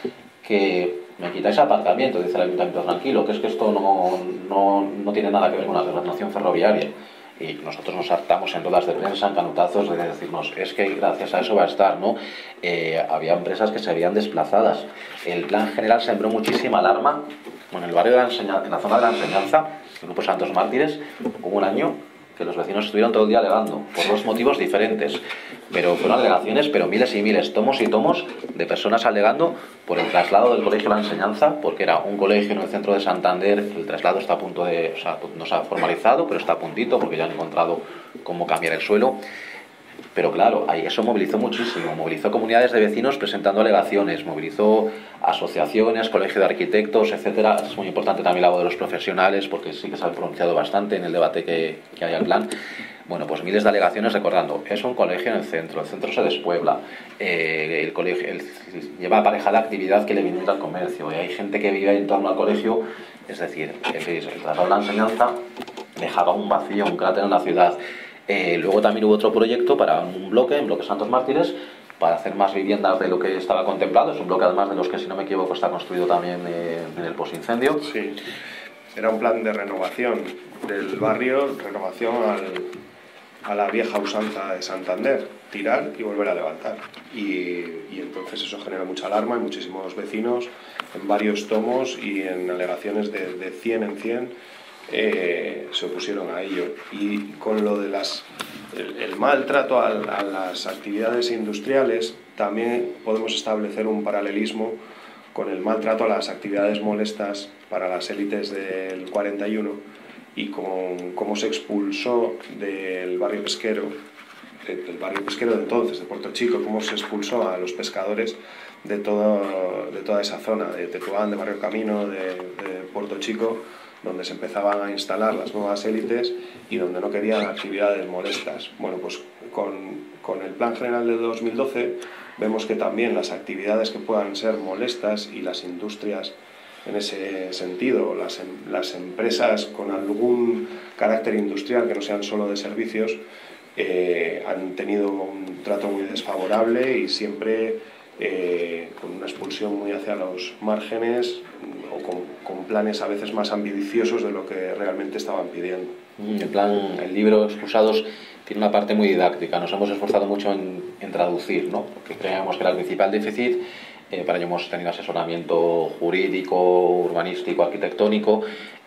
que me quitáis aparcamiento, dice el ayuntamiento, tranquilo, que es que esto no, no, no tiene nada que ver con la ordenación ferroviaria. Y nosotros nos hartamos en ruedas de prensa, en canutazos, de decirnos, es que gracias a eso va a estar, ¿no? Eh, había empresas que se veían desplazadas. El plan general sembró muchísima alarma. Bueno, en el barrio de la enseñanza, en la zona de la enseñanza, el Grupo Santos Mártires, hubo un año que los vecinos estuvieron todo el día alegando, por dos motivos diferentes. Pero fueron alegaciones, pero miles y miles, tomos y tomos de personas alegando por el traslado del colegio a la enseñanza, porque era un colegio en el centro de Santander. El traslado está a punto de, o sea, no se ha formalizado, pero está a puntito, porque ya han encontrado cómo cambiar el suelo. Pero claro, ahí eso movilizó muchísimo, movilizó comunidades de vecinos presentando alegaciones, movilizó asociaciones, colegio de arquitectos, etcétera. Es muy importante también la voz de los profesionales, porque sí que se ha pronunciado bastante en el debate que, que hay al plan. Bueno, pues miles de alegaciones recordando, es un colegio en el centro, el centro se despuebla, eh, el colegio el, lleva aparejada actividad que le limita al comercio, y hay gente que vive en torno al colegio, es decir, el, el traslado de la enseñanza dejaba un vacío, un cráter en la ciudad. Eh, luego también hubo otro proyecto para un bloque, en bloque Santos Mártires, para hacer más viviendas de lo que estaba contemplado. Es un bloque además de los que, si no me equivoco, está construido también eh, en el posincendio. Sí, era un plan de renovación del barrio, renovación al, a la vieja usanza de Santander, tirar y volver a levantar. Y, y entonces eso generó mucha alarma y muchísimos vecinos en varios tomos y en alegaciones de, de cien en cien. Eh, se opusieron a ello. Y con lo de las el, el maltrato a, a las actividades industriales, también podemos establecer un paralelismo con el maltrato a las actividades molestas para las élites del cuarenta y uno, y con cómo se expulsó del barrio pesquero, del barrio pesquero de entonces, de Puerto Chico, cómo se expulsó a los pescadores de, todo, de toda esa zona, de Tetuán, de Barrio Camino, de, de Puerto Chico, donde se empezaban a instalar las nuevas élites y donde no querían actividades molestas. Bueno, pues con, con el Plan General de dos mil doce vemos que también las actividades que puedan ser molestas y las industrias en ese sentido, las, las empresas con algún carácter industrial que no sean solo de servicios, eh, han tenido un trato muy desfavorable y siempre eh, con una expulsión muy hacia los márgenes, o con, con planes a veces más ambiciosos de lo que realmente estaban pidiendo. El plan, el libro Expulsados tiene una parte muy didáctica. Nos hemos esforzado mucho en, en traducir, ¿no? Porque creíamos que era el principal déficit. Eh, para ello hemos tenido asesoramiento jurídico, urbanístico, arquitectónico,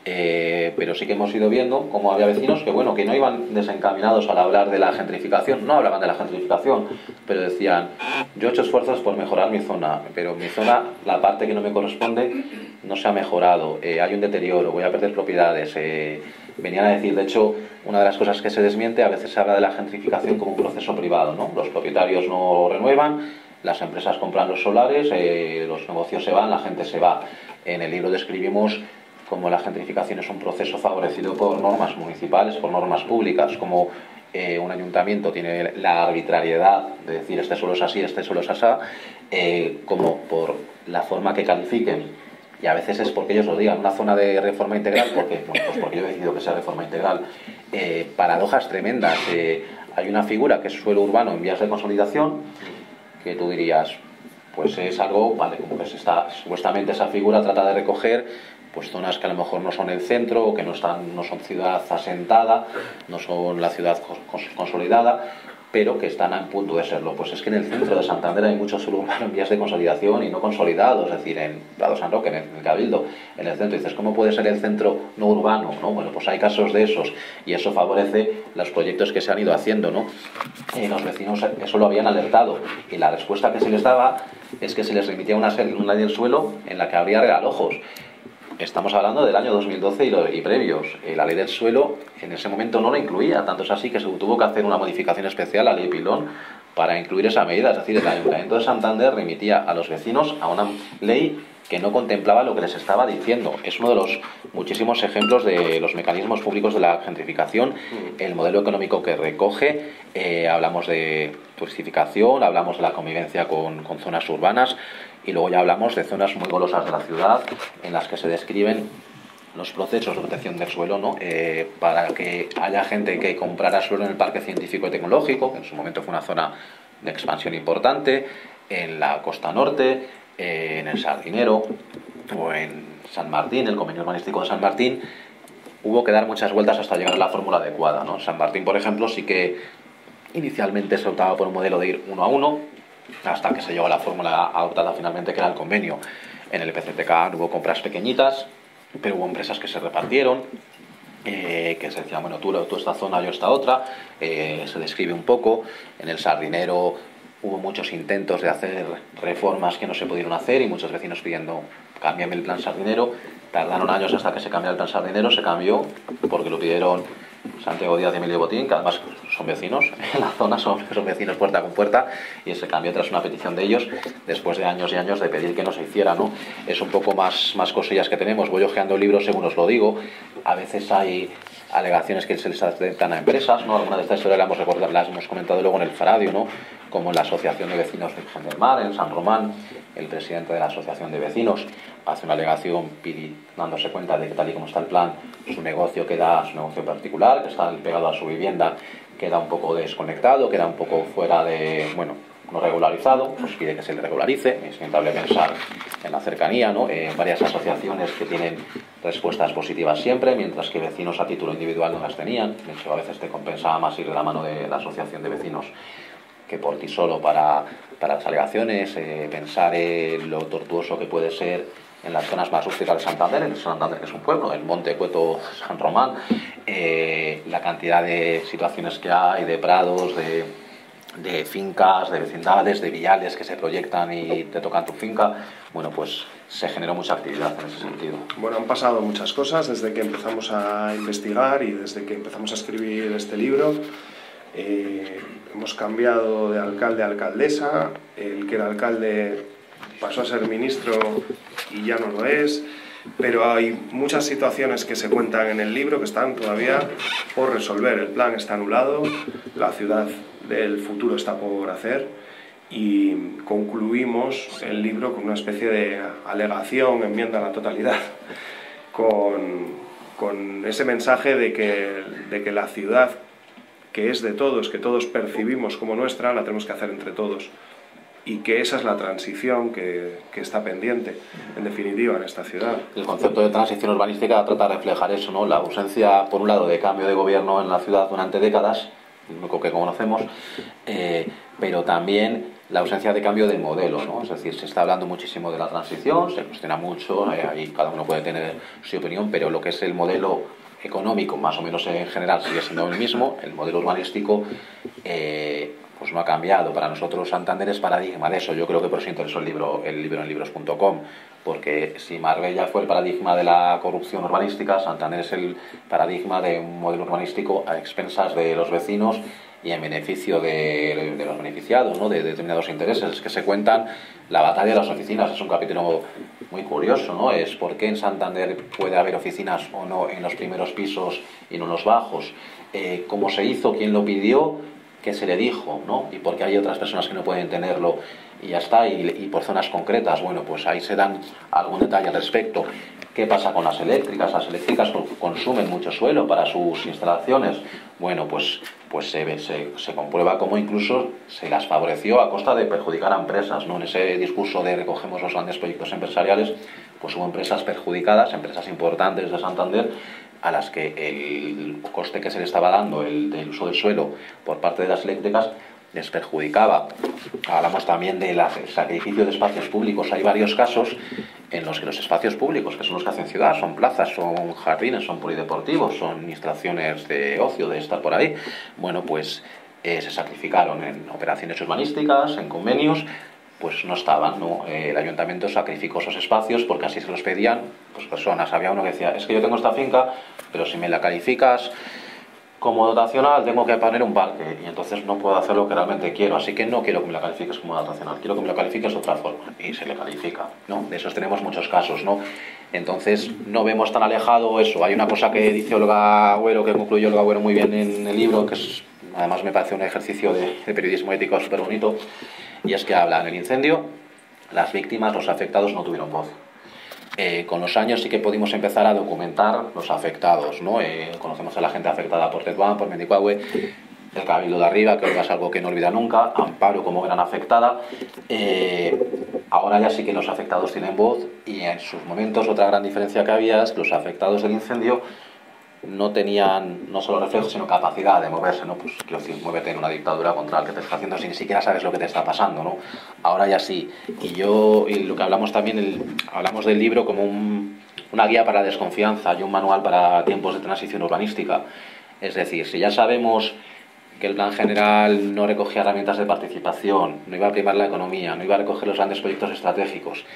eh, pero sí que hemos ido viendo cómo había vecinos que, bueno, que no iban desencaminados al hablar de la gentrificación, no hablaban de la gentrificación, pero decían, yo he hecho esfuerzos por mejorar mi zona, pero mi zona, la parte que no me corresponde, no se ha mejorado, eh, hay un deterioro, voy a perder propiedades. Eh, venían a decir, de hecho, una de las cosas que se desmiente, a veces se habla de la gentrificación como un proceso privado, ¿no? Los propietarios no renuevan, las empresas compran los solares, eh, los negocios se van, la gente se va. En el libro describimos cómo la gentrificación es un proceso favorecido por normas municipales, por normas públicas, como eh, un ayuntamiento tiene la arbitrariedad de decir este suelo es así, este suelo es asá, eh, como por la forma que califiquen, y a veces es porque ellos lo digan, una zona de reforma integral, porque, bueno, pues porque yo he decidido que sea reforma integral. Eh, paradojas tremendas, eh, hay una figura que es suelo urbano en vías de consolidación, que tú dirías, pues es algo, vale, como que se está, supuestamente esa figura trata de recoger pues zonas que a lo mejor no son el centro, o que no están, no son ciudad asentada, no son la ciudad cons consolidada, pero que están a punto de serlo. Pues es que en el centro de Santander hay mucho suelo urbano en vías de consolidación y no consolidado, es decir, en Prado San Roque, en el Cabildo, en el centro. Y dices, ¿cómo puede ser el centro no urbano? ¿No? Bueno, pues hay casos de esos, y eso favorece los proyectos que se han ido haciendo, ¿no? Y los vecinos eso lo habían alertado, y la respuesta que se les daba es que se les remitía una ley una del suelo en la que habría regalojos. Estamos hablando del año dos mil doce y, lo, y previos. Eh, la ley del suelo en ese momento no lo incluía, tanto es así que se tuvo que hacer una modificación especial a la ley Pilón para incluir esa medida. Es decir, el Ayuntamiento de Santander remitía a los vecinos a una ley que no contemplaba lo que les estaba diciendo. Es uno de los muchísimos ejemplos de los mecanismos públicos de la gentrificación, el modelo económico que recoge. Eh, hablamos de turistificación, hablamos de la convivencia con, con zonas urbanas, y luego ya hablamos de zonas muy golosas de la ciudad en las que se describen los procesos de protección del suelo, ¿no? Eh, para que haya gente que comprara suelo en el Parque Científico y Tecnológico, que en su momento fue una zona de expansión importante, en la costa norte, eh, en el Sardinero o en San Martín, el convenio urbanístico de San Martín. Hubo que dar muchas vueltas hasta llegar a la fórmula adecuada, ¿no? San Martín, por ejemplo, sí que inicialmente se optaba por un modelo de ir uno a uno, hasta que se llegó a la fórmula adoptada finalmente, que era el convenio. En el P C T K hubo compras pequeñitas, pero hubo empresas que se repartieron, eh, que se decían, bueno, tú, tú esta zona, yo esta otra, eh, se describe un poco. En el Sardinero hubo muchos intentos de hacer reformas que no se pudieron hacer, y muchos vecinos pidiendo, cámbiame el plan Sardinero. Tardaron años hasta que se cambiara el plan Sardinero, se cambió porque lo pidieron Santiago Díaz y Emilio Botín, que además son vecinos en la zona, son, son vecinos puerta con puerta, y se cambió tras una petición de ellos, después de años y años de pedir que no se hiciera, ¿no? Es un poco más, más cosillas que tenemos. Voy hojeando libros según os lo digo. A veces hay alegaciones que se les aceptan a empresas, ¿no? Alguna de estas historias las hemos, recordado, las hemos comentado luego en el Faradio, ¿no? Como en la Asociación de Vecinos Virgen del Mar, en San Román, el presidente de la Asociación de Vecinos hace una alegación dándose cuenta de que, tal y como está el plan, su negocio queda, su negocio particular, que está pegado a su vivienda, queda un poco desconectado, queda un poco fuera de, bueno, no regularizado, pues pide que se le regularice. Es inevitable pensar en la cercanía, ¿no? Eh, varias asociaciones que tienen respuestas positivas siempre, mientras que vecinos a título individual no las tenían. De hecho, a veces te compensaba más ir de la mano de la asociación de vecinos que por ti solo para, para las alegaciones. Eh, pensar en lo tortuoso que puede ser en las zonas más rústicas de Santander, en Santander, que es un pueblo, el Monte Cueto, San Román, eh, la cantidad de situaciones que hay, de prados, de, de fincas, de vecindades, de villales que se proyectan y te tocan tu finca. Bueno, pues se generó mucha actividad en ese sentido. Bueno, han pasado muchas cosas desde que empezamos a investigar y desde que empezamos a escribir este libro. Eh, hemos cambiado de alcalde a alcaldesa, el que era alcalde pasó a ser ministro y ya no lo es, pero hay muchas situaciones que se cuentan en el libro que están todavía por resolver. El plan está anulado, la ciudad del futuro está por hacer, y concluimos el libro con una especie de alegación, enmienda a la totalidad, con, con ese mensaje de que, de que la ciudad, que es de todos, que todos percibimos como nuestra, la tenemos que hacer entre todos, y que esa es la transición que, que está pendiente, en definitiva, en esta ciudad. El concepto de transición urbanística trata de reflejar eso, ¿no? La ausencia, por un lado, de cambio de gobierno en la ciudad durante décadas, lo único que conocemos, eh, pero también la ausencia de cambio del modelo, ¿no? Es decir, se está hablando muchísimo de la transición, se cuestiona mucho, ahí cada uno puede tener su opinión, pero lo que es el modelo económico, más o menos en general, sigue siendo el mismo. El modelo urbanístico eh, pues no ha cambiado. Para nosotros Santander es paradigma de eso. Yo creo que por eso interesó el libro, el libro en libros punto com, porque si Marbella fue el paradigma de la corrupción urbanística, Santander es el paradigma de un modelo urbanístico a expensas de los vecinos y en beneficio de, de los beneficiados, ¿no? de, de determinados intereses. Es que se cuentan la batalla de las oficinas. Es un capítulo muy curioso, ¿no? Es por qué en Santander puede haber oficinas o no en los primeros pisos y no en los bajos. Eh, cómo se hizo, quién lo pidió, qué se le dijo, ¿no? Y por qué hay otras personas que no pueden tenerlo y ya está, y, y por zonas concretas. Bueno, pues ahí se dan algún detalle al respecto. ¿Qué pasa con las eléctricas? Las eléctricas consumen mucho suelo para sus instalaciones. Bueno, pues, pues se, se, se comprueba cómo incluso se las favoreció a costa de perjudicar a empresas, ¿no? En ese discurso de recogemos los grandes proyectos empresariales, pues hubo empresas perjudicadas, empresas importantes de Santander, a las que el coste que se le estaba dando el, del uso del suelo por parte de las eléctricas les perjudicaba. Hablamos también del sacrificio de espacios públicos. Hay varios casos en los que los espacios públicos, que son los que hacen ciudad, son plazas, son jardines, son polideportivos, son instalaciones de ocio, de estar por ahí, bueno, pues eh, se sacrificaron en operaciones urbanísticas, en convenios, pues no estaban, ¿no? Eh, el ayuntamiento sacrificó esos espacios porque así se los pedían pues personas. Había uno que decía, es que yo tengo esta finca, pero si me la calificas como dotacional tengo que poner un parque y entonces no puedo hacer lo que realmente quiero, así que no quiero que me la califiques como dotacional, quiero que me la califiques de otra forma, y se le califica, ¿no? De esos tenemos muchos casos, ¿no? Entonces no vemos tan alejado eso. Hay una cosa que dice Olga Agüero, que concluyó Olga Agüero muy bien en el libro, que es, además me parece un ejercicio de, de periodismo ético súper bonito, y es que habla en el incendio, las víctimas, los afectados no tuvieron voz. Eh, con los años sí que pudimos empezar a documentar los afectados, ¿no? Eh, conocemos a la gente afectada por Tetuán, por Mendicuahue, el Cabildo de Arriba, que es algo que no olvida nunca, Amparo como gran afectada. Eh, ahora ya sí que los afectados tienen voz, y en sus momentos otra gran diferencia que había es que los afectados del incendio no tenían no solo reflejos, sino capacidad de moverse, ¿no? Pues quiero decir, muévete en una dictadura contra el que te está haciendo si ni siquiera sabes lo que te está pasando, ¿no? Ahora ya sí. Y yo, y lo que hablamos también, el, hablamos del libro como un, una guía para la desconfianza y un manual para tiempos de transición urbanística. Es decir, si ya sabemos que el plan general no recogía herramientas de participación, no iba a primar la economía, no iba a recoger los grandes proyectos estratégicos,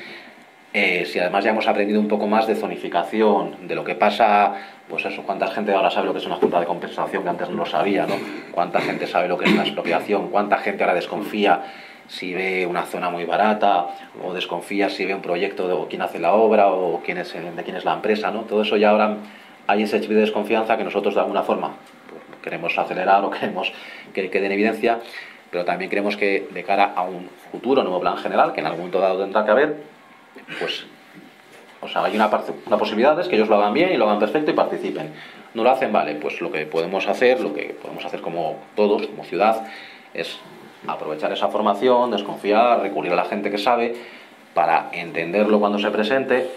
Eh, si además ya hemos aprendido un poco más de zonificación, de lo que pasa, pues eso, cuánta gente ahora sabe lo que es una junta de compensación que antes no lo sabía, ¿no? Cuánta gente sabe lo que es una expropiación, cuánta gente ahora desconfía si ve una zona muy barata, o desconfía si ve un proyecto de o quién hace la obra o quién es, de quién es la empresa, ¿no? Todo eso ya ahora hay ese chip de desconfianza que nosotros de alguna forma pues, queremos acelerar o queremos que quede en evidencia, pero también queremos que de cara a un futuro nuevo plan general, que en algún momento dado tendrá que haber, pues, o sea, hay una, parte, una posibilidad es que ellos lo hagan bien y lo hagan perfecto y participen. No lo hacen, vale, pues lo que podemos hacer, lo que podemos hacer como todos, como ciudad, es aprovechar esa formación, desconfiar, recurrir a la gente que sabe, para entenderlo cuando se presente,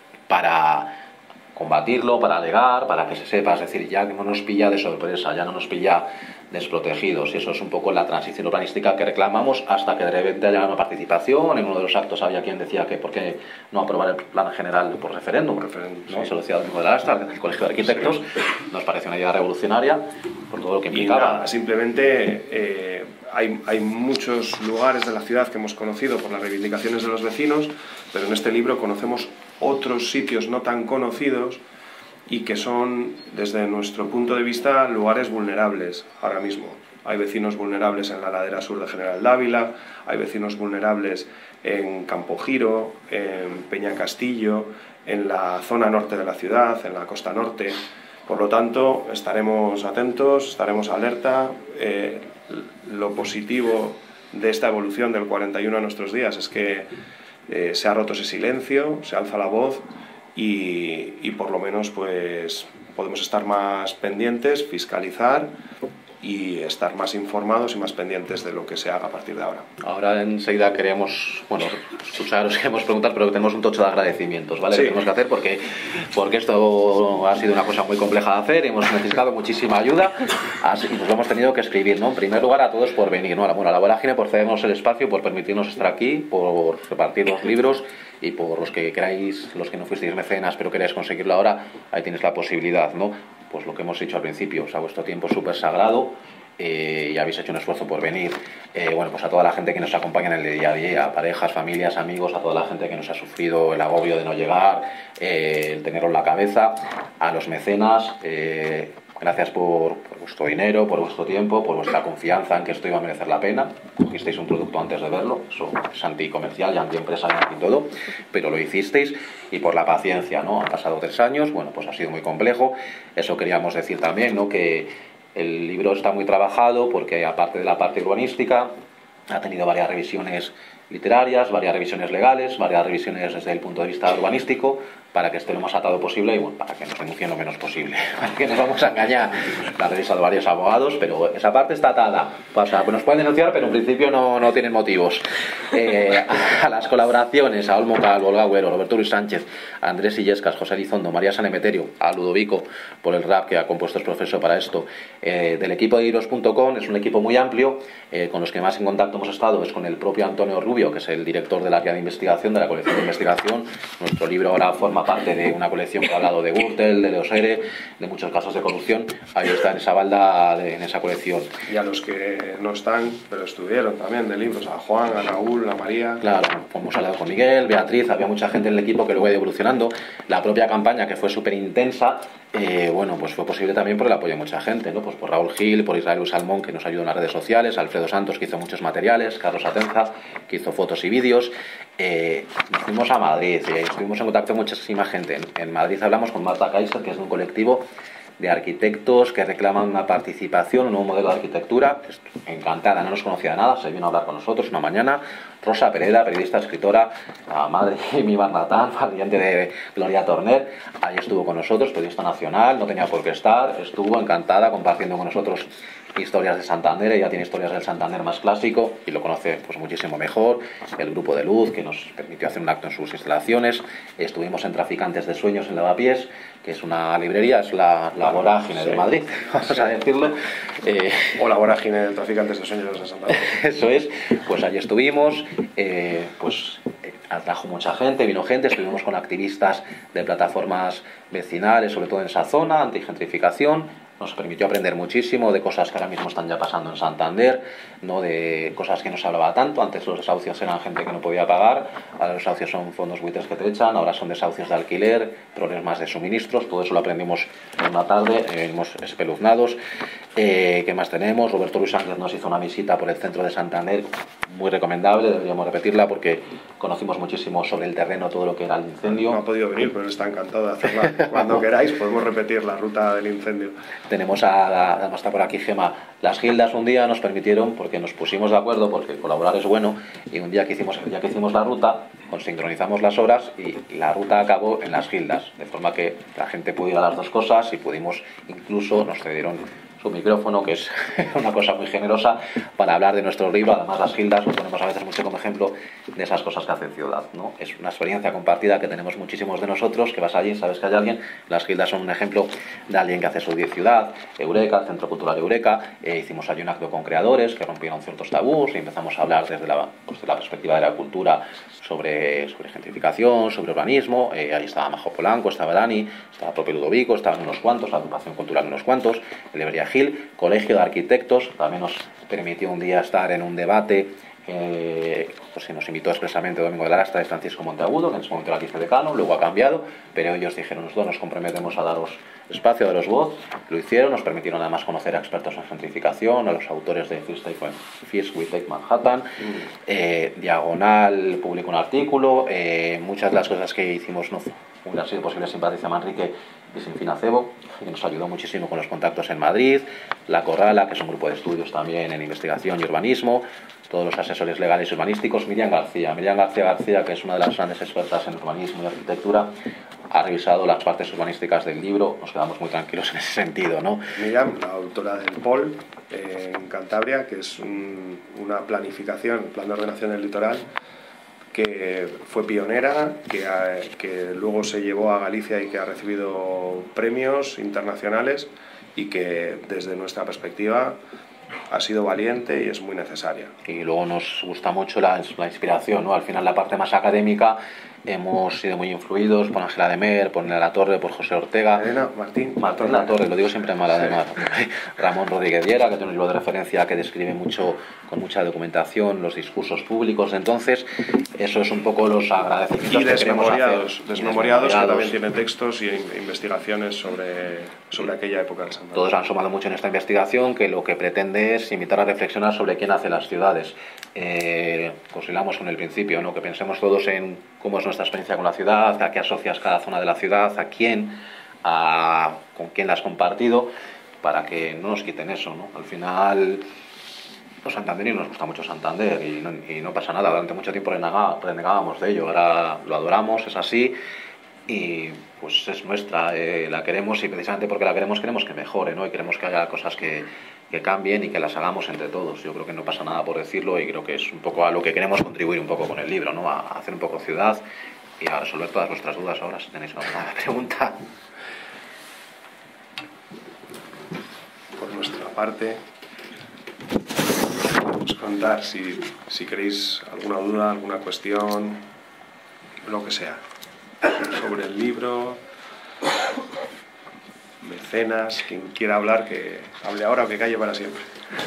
para combatirlo, para alegar, para que se sepa, es decir, ya que no nos pilla de sorpresa, ya no nos pilla desprotegidos, y eso es un poco la transición urbanística que reclamamos, hasta que de repente haya una participación. En uno de los actos había quien decía que por qué no aprobar el plan general por referéndum, referéndum ¿no? Sí. Se lo decía Domingo de la Lastra, el Colegio de Arquitectos, sí. Nos pareció una idea revolucionaria por todo lo que implicaba. Nada, simplemente eh, hay, hay muchos lugares de la ciudad que hemos conocido por las reivindicaciones de los vecinos, pero en este libro conocemos otros sitios no tan conocidos y que son, desde nuestro punto de vista, lugares vulnerables ahora mismo. Hay vecinos vulnerables en la ladera sur de General Dávila, hay vecinos vulnerables en Campo Giro, en Peña Castillo, en la zona norte de la ciudad, en la costa norte. Por lo tanto, estaremos atentos, estaremos alerta. Eh, lo positivo de esta evolución del cuarenta y uno a nuestros días es que eh, se ha roto ese silencio, se alza la voz. Y, y por lo menos pues podemos estar más pendientes, fiscalizar y estar más informados y más pendientes de lo que se haga a partir de ahora. Ahora enseguida queremos, bueno, os queremos preguntar, pero tenemos un tocho de agradecimientos, ¿vale? Sí. Que tenemos que hacer porque, porque esto ha sido una cosa muy compleja de hacer, hemos necesitado muchísima ayuda así, y nos lo hemos tenido que escribir, ¿no? En primer lugar, a todos por venir, ¿no? Bueno, a la Vorágine por cedernos el espacio, por permitirnos estar aquí, por repartir los libros y por los que queráis, los que no fuisteis mecenas pero queráis conseguirlo ahora, ahí tienes la posibilidad, ¿no? Pues lo que hemos dicho al principio, o sea, vuestro tiempo es súper sagrado. Eh, y habéis hecho un esfuerzo por venir. Eh, bueno, pues a toda la gente que nos acompaña en el día a día, a parejas, familias, amigos, a toda la gente que nos ha sufrido el agobio de no llegar, eh, el tenerlo en la cabeza, a los mecenas, eh, gracias por, por vuestro dinero, por vuestro tiempo, por vuestra confianza en que esto iba a merecer la pena. Cogisteis un producto antes de verlo, eso es anticomercial y antiempresa y todo, pero lo hicisteis, y por la paciencia, ¿no? Han pasado tres años, bueno, pues ha sido muy complejo. Eso queríamos decir también, ¿no? Que el libro está muy trabajado porque, aparte de la parte urbanística, ha tenido varias revisiones literarias, varias revisiones legales, varias revisiones desde el punto de vista urbanístico, para que esté lo más atado posible y bueno, para que nos denuncien lo menos posible, para que nos vamos a engañar. La han revisado varios abogados, pero esa parte está atada. O sea, pues nos pueden denunciar, pero en principio no, no tienen motivos. Eh, a, a las colaboraciones, a Olmo Calvo, Olga Agüero, Roberto Luis Sánchez, a Andrés Illescas, José Elizondo, María Sanemeterio, a Ludovico por el rap que ha compuesto el profesor para esto, eh, del equipo de libros punto com. Es un equipo muy amplio, eh, con los que más en contacto hemos estado es con el propio Antonio Rubio, que es el director del área de investigación, de la colección de investigación. Nuestro libro ahora forma parte de una colección que ha hablado de Gürtel, de Leosere, de muchos casos de corrupción. Ahí está en esa balda, de, en esa colección. Y a los que no están, pero estuvieron también de libros, a Juan, a Raúl, a María. Claro, hemos hablado con Miguel, Beatriz, había mucha gente en el equipo que luego ha ido evolucionando. La propia campaña, que fue súper intensa, eh, bueno, pues fue posible también por el apoyo de mucha gente, ¿no? Pues por Raúl Gil, por Israel Salmón, que nos ayudó en las redes sociales, Alfredo Santos, que hizo muchos materiales, Carlos Atenza, que hizo fotos y vídeos. Eh, nos fuimos a Madrid, eh, estuvimos en contacto con muchísima gente. En, en Madrid hablamos con Marta Kaiser, que es de un colectivo de arquitectos que reclaman una participación, un nuevo modelo de arquitectura. Encantada, no nos conocía de nada, se vino a hablar con nosotros una mañana. Rosa Pereda, periodista, escritora, la madre de mi Barnatán, pariente de Gloria Torner, ahí estuvo con nosotros, periodista nacional, no tenía por qué estar, estuvo encantada compartiendo con nosotros historias de Santander. Ella tiene historias del Santander más clásico y lo conoce pues muchísimo mejor. El Grupo de Luz, que nos permitió hacer un acto en sus instalaciones. Estuvimos en Traficantes de Sueños en Lavapiés, que es una librería, es la, la Vorágine sí. de Madrid, vamos a decirlo. Eh, o la Vorágine de Traficantes de Sueños de Santander. Eso es, pues allí estuvimos, eh, pues eh, atrajo mucha gente, vino gente, estuvimos con activistas de plataformas vecinales, sobre todo en esa zona, antigentrificación. Nos permitió aprender muchísimo de cosas que ahora mismo están ya pasando en Santander, no de cosas que no se hablaba tanto. Antes los desahucios eran gente que no podía pagar, ahora los desahucios son fondos buitres que te echan, ahora son desahucios de alquiler, problemas de suministros. Todo eso lo aprendimos en una tarde, eh, venimos espeluznados. Eh, ¿Qué más tenemos? Roberto Luis Sánchez nos hizo una visita por el centro de Santander, muy recomendable, deberíamos repetirla porque conocimos muchísimo sobre el terreno, todo lo que era el incendio. No ha podido venir, pero está encantado de hacerla. Cuando queráis podemos repetir la ruta del incendio. Tenemos a, además está por aquí Gema, las Gildas. Un día nos permitieron, porque nos pusimos de acuerdo, porque colaborar es bueno, y un día que hicimos, ya que hicimos la ruta, nos sincronizamos las horas y la ruta acabó en las Gildas, de forma que la gente pudo ir a las dos cosas y pudimos, incluso nos cedieron su micrófono, que es una cosa muy generosa, para hablar de nuestro libro. Además, las Gildas lo ponemos a veces mucho como ejemplo de esas cosas que hacen ciudad, ¿no? Es una experiencia compartida que tenemos muchísimos de nosotros, que vas allí, sabes que hay alguien. Las Gildas son un ejemplo de alguien que hace su ciudad. Eureka, Centro Cultural Eureka, eh, hicimos allí un acto con creadores que rompieron ciertos tabús y empezamos a hablar desde la, pues, de la perspectiva de la cultura sobre, sobre gentrificación, sobre urbanismo. Eh, ahí estaba Majo Polanco, estaba Dani, estaba propio Ludovico, estaban unos cuantos, la agrupación cultural unos cuantos, el Everia Gil, Colegio de Arquitectos, también nos permitió un día estar en un debate, eh, pues se nos invitó expresamente Domingo de la Lastra de Francisco Monteagudo, que en ese momento era vicedecano, luego ha cambiado, pero ellos dijeron: nosotros nos comprometemos a daros espacio, a daros voz. Lo hicieron, nos permitieron además conocer a expertos en gentrificación, a los autores de First, First We Take Manhattan. mm. eh, Diagonal publicó un artículo, eh, muchas de las cosas que hicimos no hubieran sido posibles sin Patricia Manrique y sin Finacebo, que nos ayudó muchísimo con los contactos en Madrid. La Corrala, que es un grupo de estudios también en investigación y urbanismo, todos los asesores legales y urbanísticos, Miriam García. Miriam García García, que es una de las grandes expertas en urbanismo y arquitectura, ha revisado las partes urbanísticas del libro. Nos quedamos muy tranquilos en ese sentido, ¿no? Miriam, la autora del P O L eh, en Cantabria, que es un, una planificación, plan de ordenación del litoral, que fue pionera, que, ha, que luego se llevó a Galicia y que ha recibido premios internacionales y que desde nuestra perspectiva ha sido valiente y es muy necesaria. Y luego nos gusta mucho la, la inspiración, ¿no? Al final la parte más académica hemos sido muy influidos por Ángela de Mer, por Nela Torre, por José Ortega. Elena, Martín. Martín La Torre, lo digo siempre mal además. Sí. Ramón Rodríguez Viera, que tiene un libro de referencia que describe mucho, con mucha documentación, los discursos públicos de entonces. Eso es un poco los agradecimientos y que queremos hacer. Desmemoriados, desmemoriados, que también tienen textos y investigaciones sobre, sobre aquella época del Santander. Todos han sumado mucho en esta investigación, que lo que pretende es invitar a reflexionar sobre quién hace las ciudades. Eh, pues hilamos con el principio, ¿no? Que pensemos todos en cómo es nuestra experiencia con la ciudad, a qué asocias cada zona de la ciudad, a quién, a, con quién la has compartido, para que no nos quiten eso, ¿no? Al final, los santanderinos nos gusta mucho Santander y no, y no pasa nada. Durante mucho tiempo renegábamos de ello, ahora lo adoramos, es así. Y pues es nuestra, eh, la queremos, y precisamente porque la queremos, queremos que mejore, ¿no? Y queremos que haya cosas que, que cambien y que las hagamos entre todos. Yo creo que no pasa nada por decirlo, y creo que es un poco a lo que queremos contribuir un poco con el libro, ¿no? A hacer un poco ciudad y a resolver todas vuestras dudas ahora, si tenéis alguna pregunta. Por nuestra parte, podemos contar si, si queréis alguna duda, alguna cuestión, lo que sea. Sobre el libro, mecenas, quien quiera hablar, que hable ahora o que calle para siempre.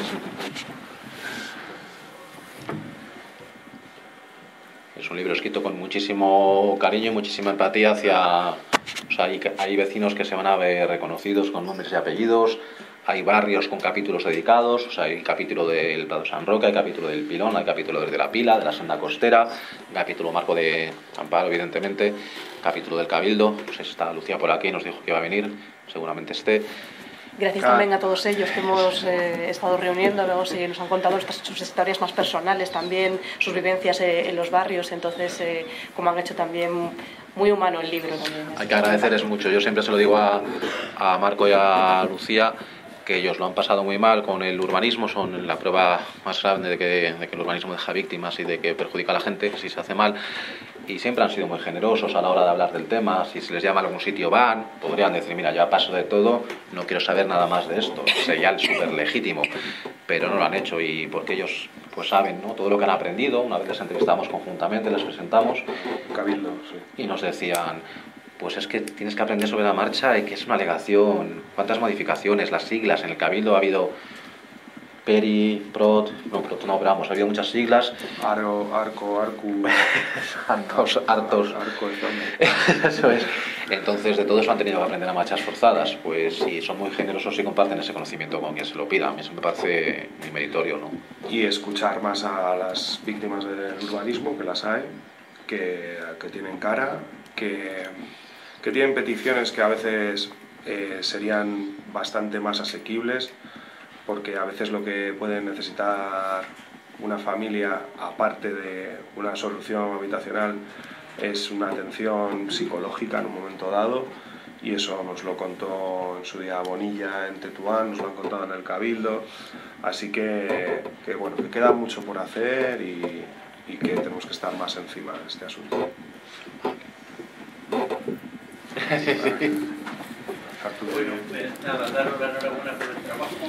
Es un libro escrito con muchísimo cariño y muchísima empatía hacia... O sea, hay, hay vecinos que se van a ver reconocidos con nombres y apellidos, hay barrios con capítulos dedicados, o sea, hay capítulo del Prado San Roque, hay capítulo del Pilón, hay capítulo desde la Pila, de la Senda Costera, capítulo Marco de Amparo, evidentemente, capítulo del Cabildo. Pues está Lucía por aquí, nos dijo que iba a venir, seguramente esté. Gracias también a todos ellos que hemos eh, estado reuniéndonos y nos han contado estas, sus historias más personales también, sus vivencias eh, en los barrios. Entonces, eh, como han hecho también muy humano el libro también. Hay que agradecerles mucho. Yo siempre se lo digo a, a Marco y a Lucía, que ellos lo han pasado muy mal con el urbanismo, son la prueba más grande de que, de que el urbanismo deja víctimas y de que perjudica a la gente si se hace mal, y siempre han sido muy generosos a la hora de hablar del tema. Si se les llama a algún sitio van, podrían decir, mira, ya paso de todo, no quiero saber nada más de esto, sería súper legítimo, pero no lo han hecho, y porque ellos pues saben, ¿no?, todo lo que han aprendido. Una vez les entrevistamos conjuntamente, les presentamos, Cabildo, sí. Y nos decían, pues es que tienes que aprender sobre la marcha, y que es una alegación, cuántas modificaciones, las siglas. En el Cabildo ha habido Peri, Prot, no, Prot no, pero vamos, ha habido muchas siglas. Aro, Arco, Arcu... hartos, hartos. Arco, Arco. Eso es. Entonces, de todo eso han tenido que aprender a marchas forzadas. Pues sí, son muy generosos y comparten ese conocimiento con quien se lo pida. A mí eso me parece muy meritorio, ¿no? Y escuchar más a las víctimas del urbanismo, que las hay, que, que tienen cara, que, que tienen peticiones que a veces eh, serían bastante más asequibles, porque a veces lo que pueden necesitar una familia, aparte de una solución habitacional, es una atención psicológica en un momento dado, y eso nos lo contó en su día Bonilla en Tetuán, nos lo han contado en el Cabildo, así que, que bueno, que queda mucho por hacer y, y que tenemos que estar más encima de este asunto. Bueno, pues nada, daros la enhorabuena por el trabajo,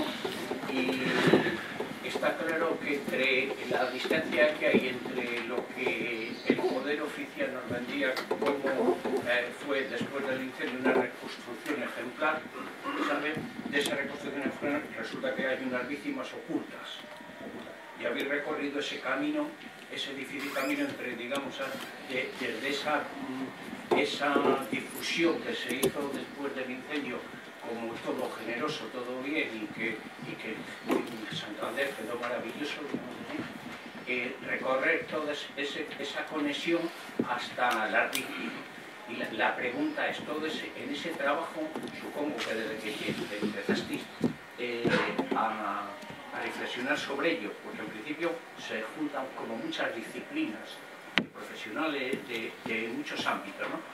y está claro que entre la distancia que hay entre lo que el poder oficial nos vendía como eh, fue después del incendio una reconstrucción ejemplar, ¿saben? De esa reconstrucción ejemplar resulta que hay unas víctimas ocultas, y habéis recorrido ese camino, ese difícil camino entre, digamos, de, desde esa, esa difusión que se hizo después del incendio como todo generoso, todo bien, y que, y que Santander quedó maravilloso, eh, recorrer toda ese, esa conexión hasta la víctima. Y la, la pregunta es, todo ese, en ese trabajo, supongo que desde que, que empezasteis eh, a, a reflexionar sobre ello, porque en principio se juntan como muchas disciplinas profesionales de, de muchos ámbitos, ¿no?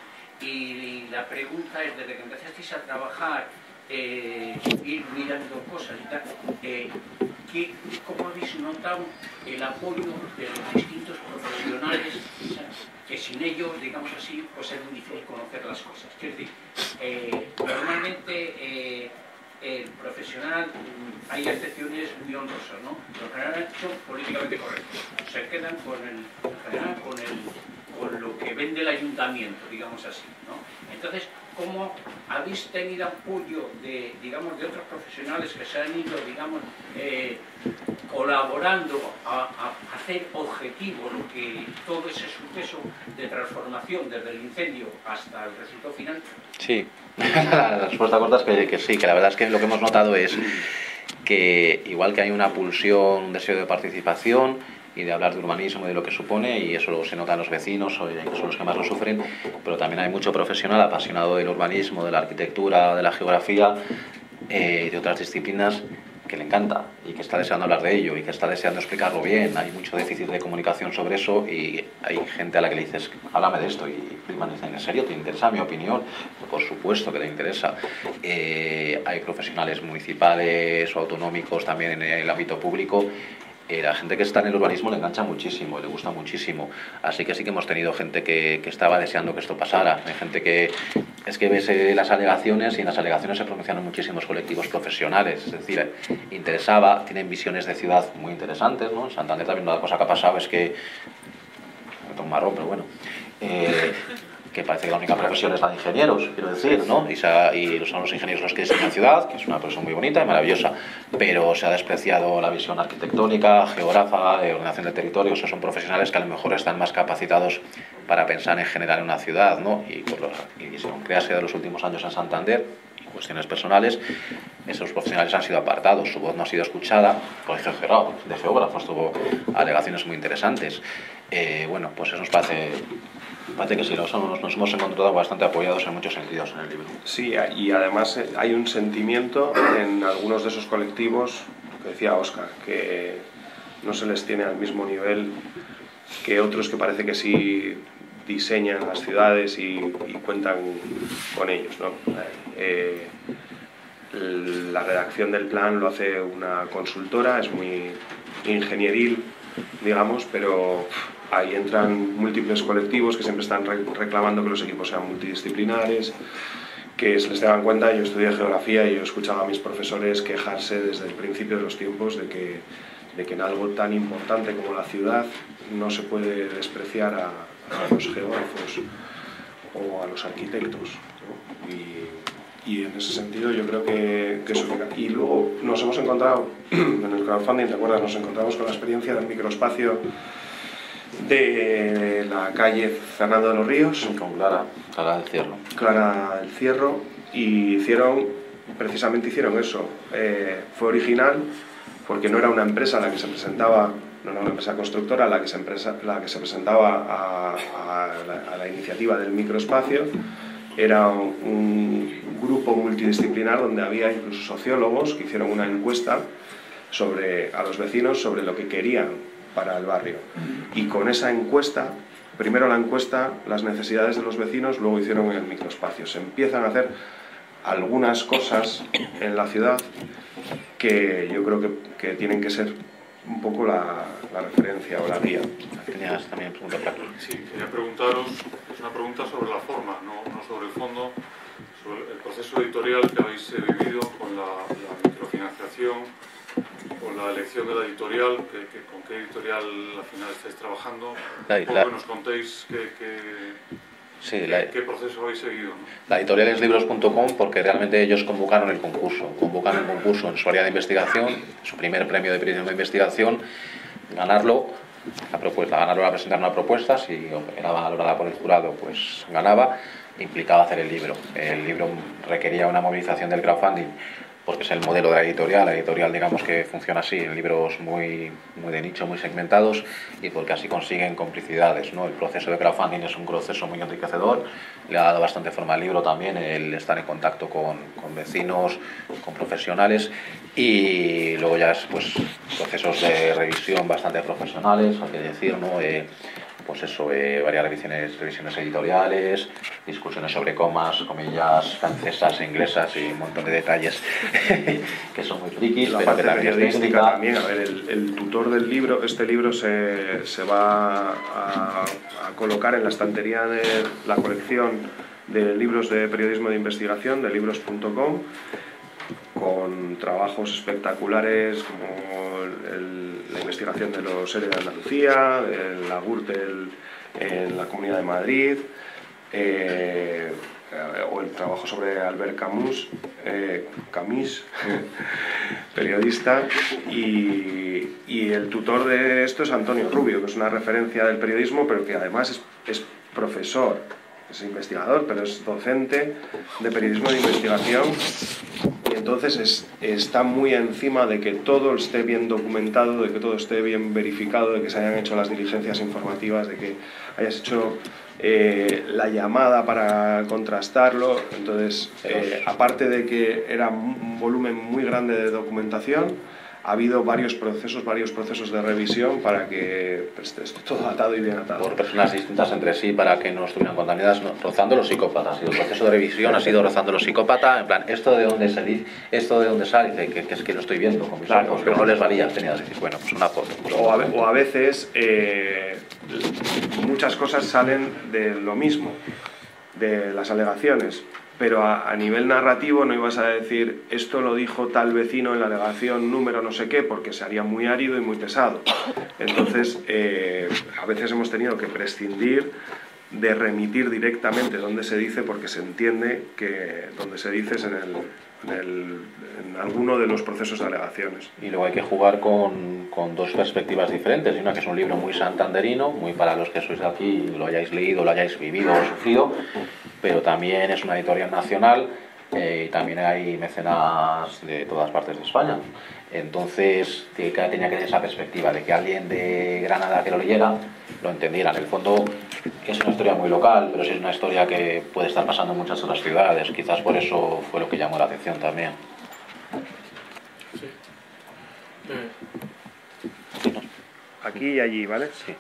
Y la pregunta es, desde que empezasteis a trabajar, eh, ir mirando cosas y tal, eh, ¿qué, ¿cómo habéis notado el apoyo de los distintos profesionales? O sea, que sin ellos, digamos así, pues es muy difícil conocer las cosas. Quiero decir, eh, normalmente eh, el profesional, hay excepciones muy honrosas, ¿no? Los generales son políticamente correctos, se quedan con el, en general, con el, con lo que vende el ayuntamiento, digamos así, ¿no? Entonces, ¿cómo habéis tenido apoyo de, digamos, de otros profesionales que se han ido, digamos, eh, colaborando a, a hacer objetivo lo que todo ese suceso de transformación desde el incendio hasta el resultado final? Sí, la respuesta corta es que, que sí, que la verdad es que lo que hemos notado es que igual que hay una pulsión, un deseo de participación y de hablar de urbanismo y de lo que supone, y eso se nota en los vecinos, que son los que más lo sufren, pero también hay mucho profesional apasionado del urbanismo, de la arquitectura, de la geografía, eh, de otras disciplinas, que le encanta y que está deseando hablar de ello y que está deseando explicarlo bien. Hay mucho déficit de comunicación sobre eso y hay gente a la que le dices, háblame de esto, y me dicen, ¿en serio te interesa mi opinión? Por supuesto que le interesa. Eh, hay profesionales municipales o autonómicos también en el ámbito público. Eh, la gente que está en el urbanismo le engancha muchísimo, le gusta muchísimo, así que sí que hemos tenido gente que, que estaba deseando que esto pasara. Hay gente que, es que ves eh, las alegaciones, y en las alegaciones se pronuncian muchísimos colectivos profesionales, es decir, eh, interesaba, tienen visiones de ciudad muy interesantes, ¿no? En Santander también una cosa que ha pasado es que, me tomo un marrón, pero bueno, eh, que parece que la única profesión es la de ingenieros, quiero decir, ¿no? Y, se ha, y son los ingenieros los que diseñan ciudad, que es una profesión muy bonita y maravillosa, pero se ha despreciado la visión arquitectónica, geógrafa, de ordenación de territorios. O sea, son profesionales que a lo mejor están más capacitados para pensar en generar una ciudad, ¿no? Y, por los, y según créase de los últimos años en Santander, cuestiones personales, esos profesionales han sido apartados, su voz no ha sido escuchada. El colegio de geógrafos tuvo alegaciones muy interesantes. Eh, bueno, pues eso nos parece... Parece que sí, nos, nos hemos encontrado bastante apoyados en muchos sentidos en el libro. Sí, y además hay un sentimiento en algunos de esos colectivos, que decía Óscar, que no se les tiene al mismo nivel que otros que parece que sí diseñan las ciudades y, y cuentan con ellos, ¿no? Eh, la redacción del plan lo hace una consultora, es muy ingenieril, digamos, pero ahí entran múltiples colectivos que siempre están reclamando que los equipos sean multidisciplinares, que se les tengan en cuenta. Yo estudié geografía y yo escuchaba a mis profesores quejarse desde el principio de los tiempos de que, de que en algo tan importante como la ciudad no se puede despreciar a, a los geógrafos o a los arquitectos, ¿no? Y, y en ese sentido yo creo que, que eso... Y luego nos hemos encontrado, en el crowdfunding, ¿te acuerdas? Nos encontramos con la experiencia del microespacio de la calle Fernando de los Ríos, con Clara, Clara del Cierro. Clara del Cierro, y hicieron, precisamente hicieron eso. Eh, fue original porque no era una empresa la que se presentaba, no era una empresa constructora la que se, empresa, la que se presentaba a, a, la, a la iniciativa del microespacio. Era un, un grupo multidisciplinar donde había incluso sociólogos que hicieron una encuesta sobre, a los vecinos sobre lo que querían para el barrio. Y con esa encuesta, primero la encuesta, las necesidades de los vecinos, luego hicieron el microespacio. Se empiezan a hacer algunas cosas en la ciudad que yo creo que, que tienen que ser un poco la, la referencia o la guía. Tenías también pregunta para aquí. Sí, quería preguntaros, es una pregunta sobre la forma, no, no sobre el fondo, sobre el proceso editorial que habéis vivido con la, la microfinanciación, con la elección de la editorial, que, que, con qué editorial al final estáis trabajando. La, un poco la, que nos contéis qué, qué, sí, qué, la, qué proceso habéis seguido, ¿no? La editorial es libros punto com porque realmente ellos convocaron el concurso, convocaron el concurso en su área de investigación, su primer premio de periodismo de investigación, ganarlo, la propuesta, ganarlo era presentar una propuesta, si era valorada por el jurado pues ganaba, implicaba hacer el libro. El libro requería una movilización del crowdfunding porque es el modelo de la editorial, la editorial digamos que funciona así, en libros muy, muy de nicho, muy segmentados, y porque así consiguen complicidades, ¿no? El proceso de crowdfunding es un proceso muy enriquecedor, le ha dado bastante forma al libro también, el estar en contacto con, con vecinos, con profesionales, y luego ya es pues procesos de revisión bastante profesionales, hay que decir, ¿no? Eh, pues eso, eh, varias revisiones, revisiones editoriales, discusiones sobre comas, comillas francesas e inglesas y un montón de detalles que son muy frikis, la pero parte que también periodística también. A ver, el, el tutor del libro, este libro se, se va a, a colocar en la estantería de la colección de libros de periodismo de investigación de libros punto com, con trabajos espectaculares como el, la investigación de los seres de Andalucía, de la Gürtel en la Comunidad de Madrid, eh, o el trabajo sobre Albert Camus, eh, Camus, periodista, y, y el tutor de esto es Antonio Rubio, que es una referencia del periodismo, pero que además es, es profesor, es investigador, pero es docente de periodismo de investigación. Y entonces es, está muy encima de que todo esté bien documentado, de que todo esté bien verificado, de que se hayan hecho las diligencias informativas, de que hayas hecho eh, la llamada para contrastarlo. Entonces, eh, aparte de que era un volumen muy grande de documentación, ha habido varios procesos, varios procesos de revisión para que pues, esté todo atado y bien atado. Por personas distintas entre sí para que no estuvieran contaminadas, no, rozando los psicópatas. Y el proceso de revisión ha sido rozando los psicópatas, en plan, esto de dónde se dice, esto de dónde sale, dice que, que es que lo estoy viendo con mis claro, ojos, pero no les valía, tenía que decir, bueno, pues una foto. O a, o a veces eh, muchas cosas salen de lo mismo, de las alegaciones. Pero a, a nivel narrativo no ibas a decir esto lo dijo tal vecino en la alegación número no sé qué, porque se haría muy árido y muy pesado. Entonces, eh, a veces hemos tenido que prescindir de remitir directamente donde se dice, porque se entiende que donde se dice es en, el, en, el, en alguno de los procesos de alegaciones. Y luego hay que jugar con, con dos perspectivas diferentes. Una que es un libro muy santanderino, muy para los que sois de aquí, lo hayáis leído, lo hayáis vivido o sufrido, pero también es una editorial nacional, eh, y también hay mecenas de todas partes de España. Entonces tenía que tener esa perspectiva de que alguien de Granada que lo leyera lo entendiera. En el fondo es una historia muy local, pero sí es una historia que puede estar pasando en muchas otras ciudades. Quizás por eso fue lo que llamó la atención también. Sí. Eh. Aquí y allí, ¿vale? Sí.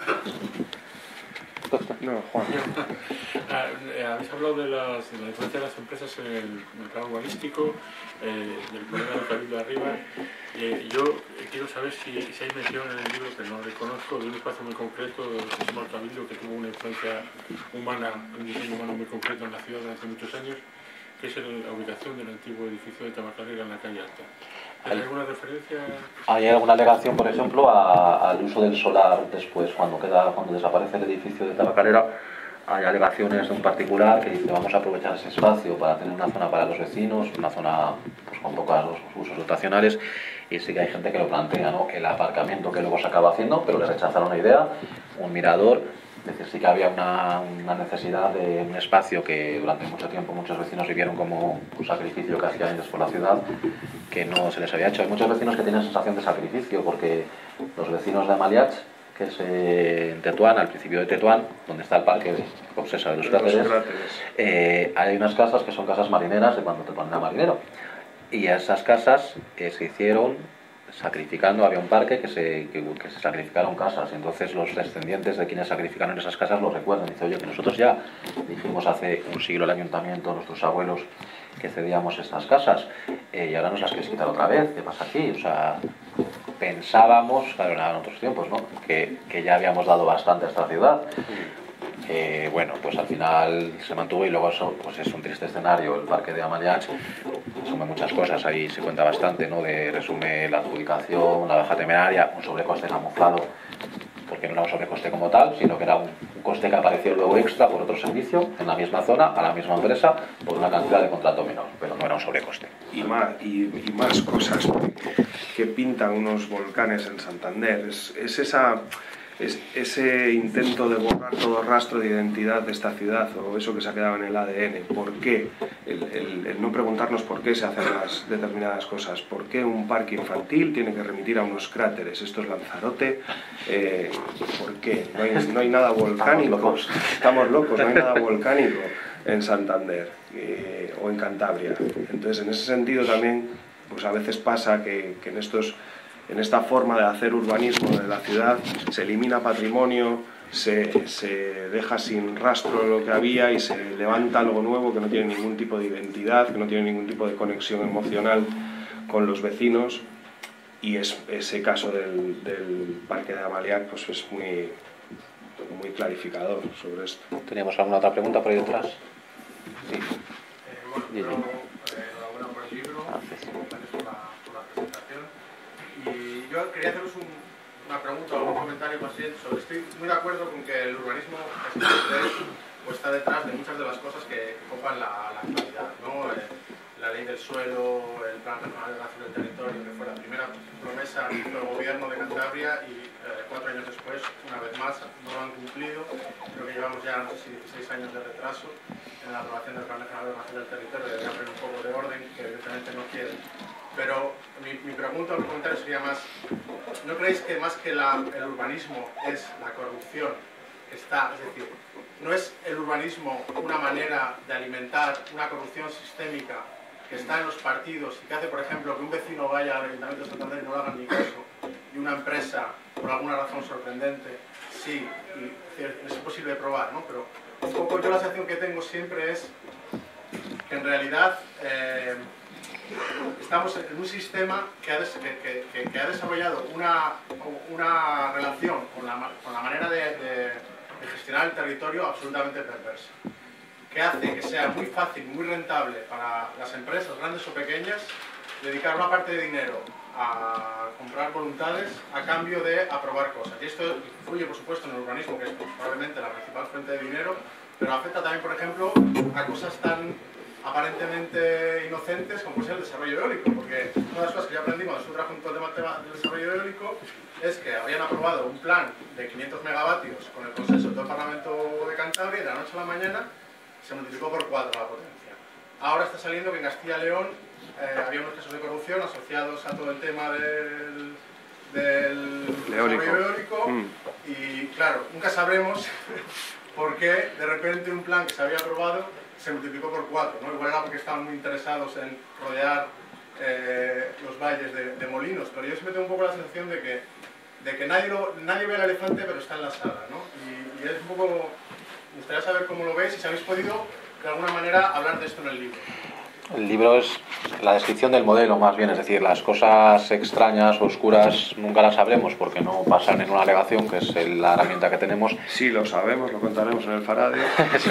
No, Juan. Ah, eh, habéis hablado de, las, de la influencia de las empresas en el mercado urbanístico, eh, del problema del cabildo de arriba. Eh, yo quiero saber si, si hay mención en el libro, que no reconozco, de un espacio muy concreto que se llama el cabildo, que tuvo una influencia humana, un diseño humano muy concreto en la ciudad hace muchos años, que es el, la ubicación del antiguo edificio de Tabacalera en la calle Alta. ¿Hay alguna referencia? Hay alguna alegación, por ejemplo, a, al uso del solar después, cuando queda, cuando desaparece el edificio de Tabacalera. Hay alegaciones de un particular que dice vamos a aprovechar ese espacio para tener una zona para los vecinos, una zona pues, con pocos usos dotacionales, y sí que hay gente que lo plantea, ¿no? El aparcamiento que luego se acaba haciendo, pero le rechazaron la idea, un mirador. Es decir, sí que había una, una necesidad de un espacio que durante mucho tiempo muchos vecinos vivieron como un sacrificio que hacían ellos por la ciudad, que no se les había hecho. Hay muchos vecinos que tienen sensación de sacrificio, porque los vecinos de Amaliach, que es eh, en Tetuán, al principio de Tetuán, donde está el parque de Obsesa de los Cráteres, eh, hay unas casas que son casas marineras de cuando Tetuán era marinero. Y a esas casas eh, se hicieron sacrificando, había un parque que se, que, que se sacrificaron casas, y entonces los descendientes de quienes sacrificaron esas casas lo recuerdan. Dice, oye, que nosotros ya dijimos hace un siglo al ayuntamiento, nuestros abuelos, que cedíamos estas casas, eh, y ahora nos las quieres quitar otra vez, ¿qué pasa aquí? O sea, pensábamos, claro, en otros tiempos, ¿no? que, que ya habíamos dado bastante a esta ciudad. Eh, bueno, pues al final se mantuvo, y luego eso pues es un triste escenario. El parque de Amaliach resume muchas cosas, ahí se cuenta bastante, ¿no? De, resume la adjudicación, la baja temeraria, un sobrecoste camuflado, porque no era un sobrecoste como tal, sino que era un, un coste que apareció luego extra por otro servicio en la misma zona, a la misma empresa, por una cantidad de contrato menor, pero no era un sobrecoste. Y más, y, y más cosas que pintan unos volcanes en Santander. Es, es esa... es ese intento de borrar todo rastro de identidad de esta ciudad, o eso que se ha quedado en el A D N. ¿Por qué? El, el, el no preguntarnos por qué se hacen las determinadas cosas. ¿Por qué un parque infantil tiene que remitir a unos cráteres? Esto es Lanzarote. Eh, ¿Por qué? No hay, no hay nada volcánico. Estamos locos. Estamos locos, no hay nada volcánico en Santander eh, o en Cantabria. Entonces, en ese sentido también, pues a veces pasa que, que en estos... En esta forma de hacer urbanismo de la ciudad se elimina patrimonio, se, se deja sin rastro lo que había y se levanta algo nuevo que no tiene ningún tipo de identidad, que no tiene ningún tipo de conexión emocional con los vecinos, y es, ese caso del, del Parque de Amaliac pues es muy, muy clarificador sobre esto. ¿Teníamos alguna otra pregunta por ahí detrás? Sí. Eh, bueno, pero, eh, enhorabuena por el libro, gracias por la, por la presentación. Y yo quería haceros un, una pregunta o un comentario más bien sobre, estoy muy de acuerdo con que el urbanismo pues, está detrás de muchas de las cosas que, que copan la, la actualidad, ¿no? Eh, la ley del suelo, el plan nacional de ordenación del territorio, que fue la primera promesa que hizo el gobierno de Cantabria y eh, cuatro años después, una vez más, no lo han cumplido. Creo que llevamos ya, no sé si dieciséis años de retraso en la aprobación del plan nacional de ordenación del territorio. Debería haber un poco de orden, que evidentemente no quieren. Pero mi, mi pregunta o mi comentario sería más, ¿no creéis que más que la, el urbanismo es la corrupción que está, es decir, no es el urbanismo una manera de alimentar una corrupción sistémica que está en los partidos y que hace, por ejemplo, que un vecino vaya al Ayuntamiento de Santander y no le hagan ni caso, y una empresa, por alguna razón sorprendente, sí, y es imposible de probar, ¿no? Pero un poco yo la sensación que tengo siempre es que en realidad eh, estamos en un sistema que ha, des, que, que, que ha desarrollado una, una relación con la, con la manera de, de, de gestionar el territorio absolutamente perversa, que hace que sea muy fácil, muy rentable para las empresas, grandes o pequeñas, dedicar una parte de dinero a comprar voluntades a cambio de aprobar cosas. Y esto influye, por supuesto, en el urbanismo, que es probablemente la principal fuente de dinero, pero afecta también, por ejemplo, a cosas tan aparentemente inocentes como es el desarrollo eólico, porque una de las cosas que yo aprendí cuando estuve trabajando con el tema del desarrollo eólico es que habían aprobado un plan de quinientos megavatios con el consenso de todo el Parlamento de Cantabria y de la noche a la mañana se multiplicó por cuatro la potencia. Ahora está saliendo que en Castilla y León eh, había unos casos de corrupción asociados a todo el tema del, del eólico. desarrollo eólico mm. y claro, nunca sabremos por qué de repente un plan que se había aprobado se multiplicó por cuatro, ¿no? Igual era porque estaban muy interesados en rodear eh, los valles de, de molinos, pero yo siempre tengo un poco la sensación de que, de que nadie, lo, nadie ve el elefante pero está en la sala, ¿no? Y, y es un poco... Me gustaría saber cómo lo veis y si habéis podido de alguna manera hablar de esto en el libro. El libro es la descripción del modelo, más bien, es decir, las cosas extrañas o oscuras nunca las sabremos porque no pasan en una alegación, que es la herramienta que tenemos. Sí, lo sabemos, lo contaremos en el Faradio.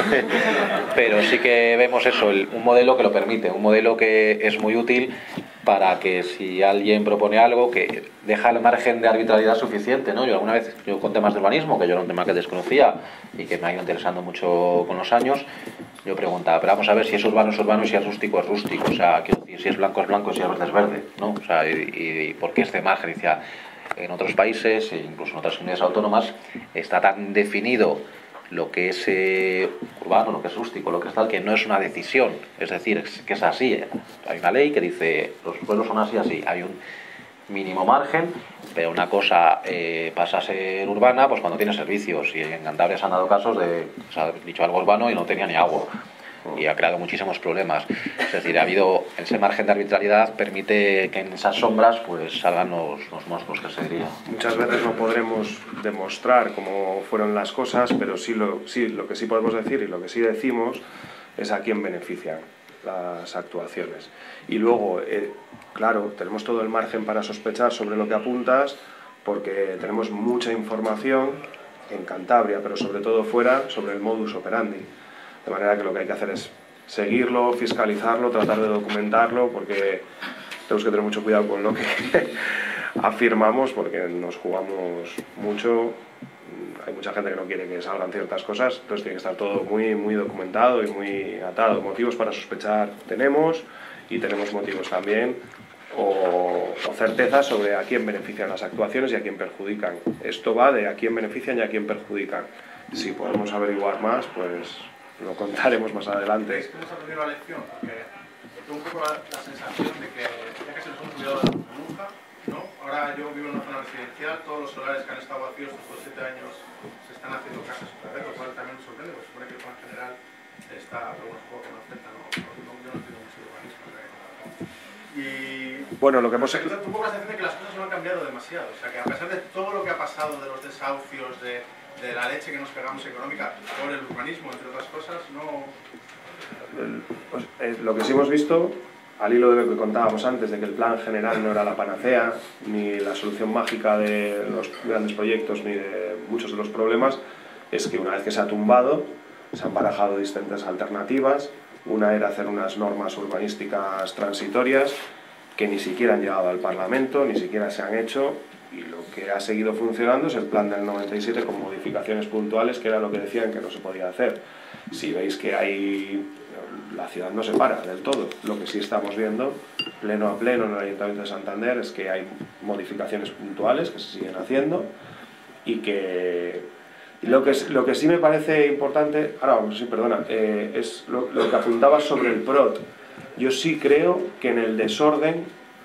Pero sí que vemos eso, el, un modelo que lo permite, un modelo que es muy útil para que si alguien propone algo que deja el margen de arbitrariedad suficiente, ¿no? Yo alguna vez, yo con temas de urbanismo, que yo era un tema que desconocía y que me ha ido interesando mucho con los años, yo preguntaba, pero vamos a ver si es urbano es urbano y si es rústico es rústico, o sea, quiero decir, si es blanco es blanco y si es verde es verde, ¿no? O sea, y, y ¿por qué este margen? Decía, en otros países, incluso en otras comunidades autónomas, está tan definido lo que es eh, urbano, lo que es rústico, lo que es tal, que no es una decisión, es decir, que es así, ¿eh? Hay una ley que dice, los pueblos son así, así, hay un mínimo margen, pero una cosa eh, pasa a ser urbana pues cuando tiene servicios, y en Cantabria se han dado casos de, se ha dicho algo urbano y no tenía ni agua, y ha creado muchísimos problemas. Es decir, ha habido ese margen de arbitrariedad, permite que en esas sombras pues salgan los, los monstruos, que se diría. Muchas veces no podremos demostrar cómo fueron las cosas, pero sí lo, sí, lo que sí podemos decir y lo que sí decimos es a quién benefician las actuaciones. Y luego, eh, claro, tenemos todo el margen para sospechar sobre lo que apuntas, porque tenemos mucha información en Cantabria, pero sobre todo fuera, sobre el modus operandi. De manera que lo que hay que hacer es seguirlo, fiscalizarlo, tratar de documentarlo, porque tenemos que tener mucho cuidado con lo que afirmamos, porque nos jugamos mucho. Hay mucha gente que no quiere que salgan ciertas cosas, entonces tiene que estar todo muy, muy documentado y muy atado. Motivos para sospechar tenemos, y tenemos motivos también o, o certeza sobre a quién benefician las actuaciones y a quién perjudican. Esto va de a quién benefician y a quién perjudican. Si podemos averiguar más, pues lo contaremos más adelante. ¿Creéis que hemos aprendido la lección? Porque tengo un poco la, la sensación de que ya que se nos hemos olvidado de la burbuja, ¿no? Ahora yo vivo en una zona residencial, todos los solares que han estado vacíos estos siete años se están haciendo casas otra vez, lo cual también me sorprende, porque supone que el plan general está, pero bueno, supongo que no afecta, ¿no? No, yo no entiendo mucho de urbanismo, ¿no? Y bueno, lo que hemos... Tengo un poco la sensación de que las cosas no han cambiado demasiado, o sea que a pesar de todo lo que ha pasado, de los desahucios, de, de la leche que nos pegamos económica por el urbanismo, entre otras cosas, no... El, pues, eh, lo que sí hemos visto, al hilo de lo que contábamos antes, de que el plan general no era la panacea, ni la solución mágica de los grandes proyectos, ni de muchos de los problemas, es que una vez que se ha tumbado, se han barajado distintas alternativas. Una era hacer unas normas urbanísticas transitorias que ni siquiera han llegado al Parlamento, ni siquiera se han hecho, y lo que ha seguido funcionando es el plan del noventa y siete con modificaciones puntuales, que era lo que decían que no se podía hacer. Si veis que hay... la ciudad no se para del todo. Lo que sí estamos viendo, pleno a pleno en el Ayuntamiento de Santander, es que hay modificaciones puntuales que se siguen haciendo y que... Y lo que, lo que sí me parece importante, ahora vamos, sí, perdona, eh, es lo, lo que apuntabas sobre el P R O T. Yo sí creo que en el desorden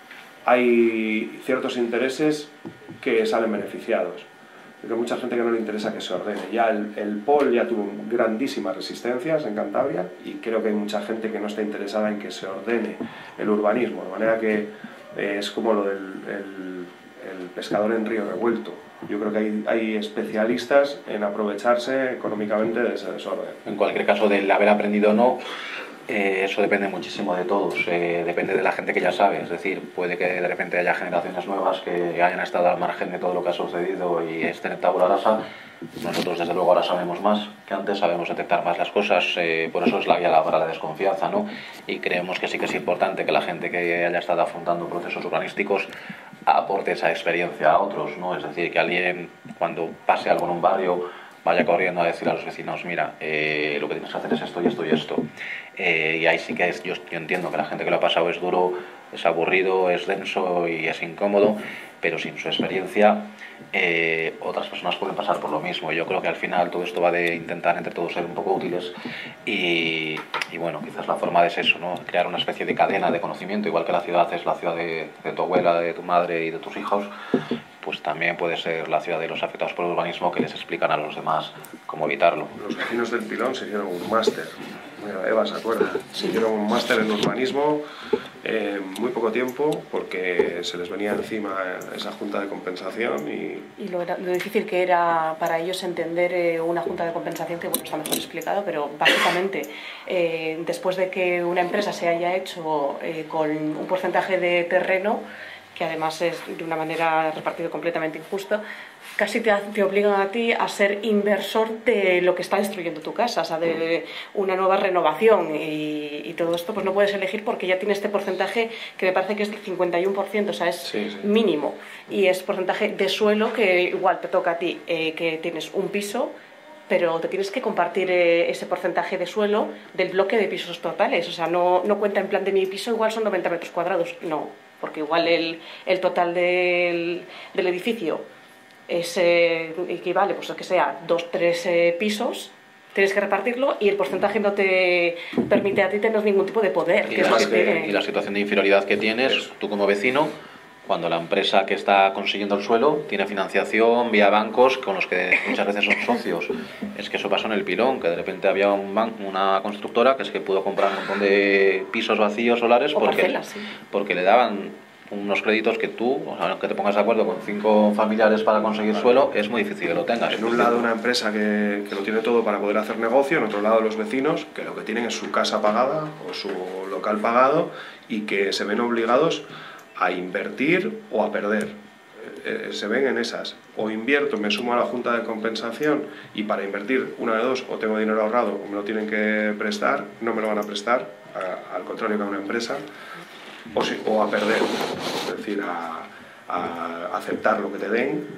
hay ciertos intereses que salen beneficiados. Hay mucha gente que no le interesa que se ordene. Ya el, el P O L ya tuvo grandísimas resistencias en Cantabria y creo que hay mucha gente que no está interesada en que se ordene el urbanismo, de manera que eh, es como lo del el, el pescador en río revuelto. Yo creo que hay, hay especialistas en aprovecharse económicamente de ese desorden. En cualquier caso, del haber aprendido o no, eh, eso depende muchísimo de todos, eh, depende de la gente que ya sabe, es decir, puede que de repente haya generaciones nuevas que hayan estado al margen de todo lo que ha sucedido y estén en tabula rasa. Nosotros desde luego ahora sabemos más que antes, sabemos detectar más las cosas, eh, por eso es la vía para la desconfianza, ¿no? Y creemos que sí que es importante que la gente que haya estado afrontando procesos urbanísticos aporte esa experiencia a otros, ¿no? Es decir, que alguien cuando pase algo en un barrio vaya corriendo a decir a los vecinos, mira, eh, lo que tienes que hacer es esto y esto y esto. Eh, y ahí sí que es, yo, yo entiendo que la gente que lo ha pasado es duro, es aburrido, es denso y es incómodo, pero sin su experiencia eh, otras personas pueden pasar por lo mismo. Yo creo que al final todo esto va de intentar entre todos ser un poco útiles y, y bueno, quizás la forma es eso, ¿no? Crear una especie de cadena de conocimiento, igual que la ciudad es la ciudad de, de tu abuela, de tu madre y de tus hijos, pues también puede ser la ciudad de los afectados por el urbanismo que les explican a los demás cómo evitarlo. Los vecinos del Pilón se hicieron un máster, Eva se acuerda, se hicieron un máster en urbanismo en muy poco tiempo porque se les venía encima esa junta de compensación y... Y lo, era, lo difícil que era para ellos entender eh, una junta de compensación, que bueno, está mejor explicado, pero básicamente eh, después de que una empresa se haya hecho eh, con un porcentaje de terreno, que además es de una manera repartido completamente injusto, casi te, te obligan a ti a ser inversor de lo que está destruyendo tu casa, o sea, de una nueva renovación y, y todo esto, pues no puedes elegir porque ya tiene este porcentaje que me parece que es del cincuenta y uno por ciento, o sea, es sí, sí. mínimo, y es porcentaje de suelo que igual te toca a ti, eh, que tienes un piso, pero te tienes que compartir eh, ese porcentaje de suelo del bloque de pisos totales, o sea, no, no cuenta en plan de mi piso, igual son noventa metros cuadrados, no, porque igual el, el total del, del edificio es, eh, equivale, pues que sea, dos, tres eh, pisos, tienes que repartirlo y el porcentaje no te permite a ti tener ningún tipo de poder. Y, que la, es lo que que, tiene. y la situación de inferioridad que tienes, tú como vecino, cuando la empresa que está consiguiendo el suelo tiene financiación vía bancos con los que muchas veces son socios. Es que eso pasó en el Pilón, que de repente había un ban una constructora que es que pudo comprar un montón de pisos vacíos solares o porque, parcelas, sí. porque le daban unos créditos que tú, o sea, que te pongas de acuerdo con cinco familiares para conseguir suelo, es muy difícil que lo tengas. En un lado una empresa que, que lo tiene todo para poder hacer negocio, en otro lado los vecinos que lo que tienen es su casa pagada o su local pagado y que se ven obligados a invertir o a perder. Eh, se ven en esas. O invierto, me sumo a la junta de compensación y para invertir una de dos, o tengo dinero ahorrado o me lo tienen que prestar, no me lo van a prestar, a, al contrario que a una empresa, o, si, o a perder, es decir, a, a aceptar lo que te den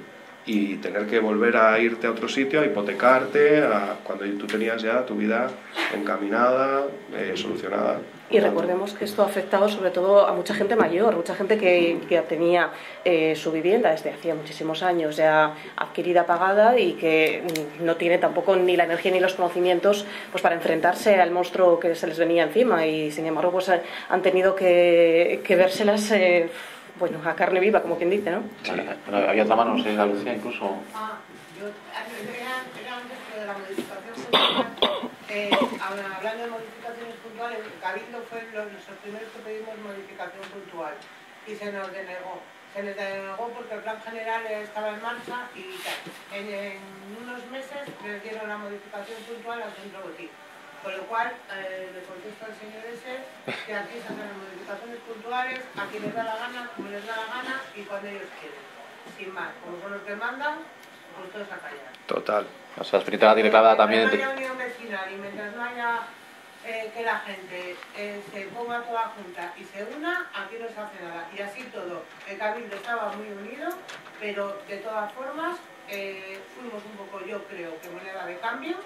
y tener que volver a irte a otro sitio, a hipotecarte, a, cuando tú tenías ya tu vida encaminada, eh, solucionada. Y recordemos que esto ha afectado sobre todo a mucha gente mayor, mucha gente que, que tenía eh, su vivienda desde hacía muchísimos años ya adquirida, pagada, y que no tiene tampoco ni la energía ni los conocimientos pues para enfrentarse al monstruo que se les venía encima, y sin embargo pues han tenido que, que vérselas eh, bueno, a carne viva, como quien dice, ¿no? Sí. Había otra mano, no sé, Lucía, incluso. Ah, yo, era, era antes que de la modificación puntual, eh, hablando de modificaciones puntuales, el Cabildo fue los, los primeros que pedimos modificación puntual y se nos denegó. Se les denegó porque el plan general estaba en marcha y tal. En, en unos meses les dieron la modificación puntual al centro botín. Con lo cual, eh, le contesto al señor ese que aquí se hacen las modificaciones puntuales, a quien les da la gana, como les da la gana y cuando ellos quieren. Sin más, como son los que mandan, pues todos a callar. Total. O sea, espiritual tiene clavada también. Mientras no haya unión vecinal y mientras no haya eh, que la gente eh, se ponga toda junta y se una, aquí no se hace nada. Y así todo. El Cabildo estaba muy unido, pero de todas formas eh, fuimos un poco, yo creo, que moneda de cambio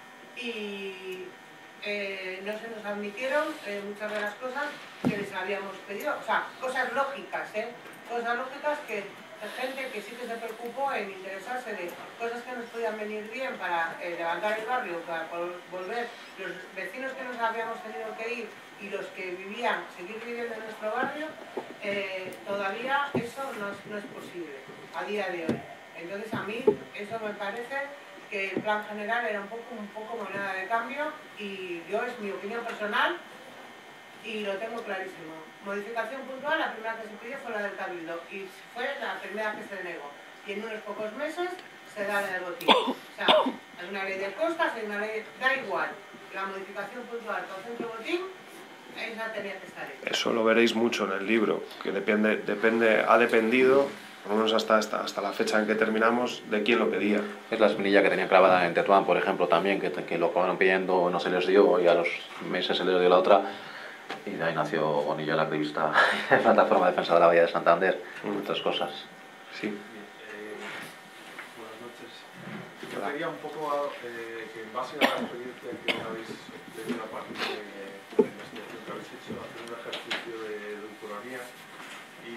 y eh, no se nos admitieron eh, muchas de las cosas que les habíamos pedido. O sea, cosas lógicas, ¿eh? Cosas lógicas que gente que sí que se preocupó en interesarse de cosas que nos podían venir bien para eh, levantar el barrio, para volver los vecinos que nos habíamos tenido que ir y los que vivían, seguir viviendo en nuestro barrio, eh, todavía eso no es, no es posible a día de hoy. Entonces a mí eso me parece que el plan general era un poco, un poco moneda de cambio y yo es mi opinión personal y lo tengo clarísimo. Modificación puntual, la primera que se pidió fue la del Cabildo y fue la primera que se denegó. Y en unos pocos meses se da la del botín. O sea, hay una ley de costas, hay una ley, da igual. La modificación puntual con centro botín, esa tenía que estar hecha. Eso lo veréis mucho en el libro, que depende, depende, ha dependido, por lo menos hasta, hasta, hasta la fecha en que terminamos, de quién lo pedía. Es la espinilla que tenían clavada en Tetuán, por ejemplo, también, que, que lo acabaron pidiendo, no se les dio, y a los meses se les dio la otra. Y de ahí nació Bonillo, el activista de Plataforma de Defensa de la Bahía de Santander, entre otras cosas. Sí. Eh, buenas noches. Yo quería un poco, eh, que en base a la experiencia que habéis tenido a partir de la investigación que habéis hecho, hacer un ejercicio de autonomía y,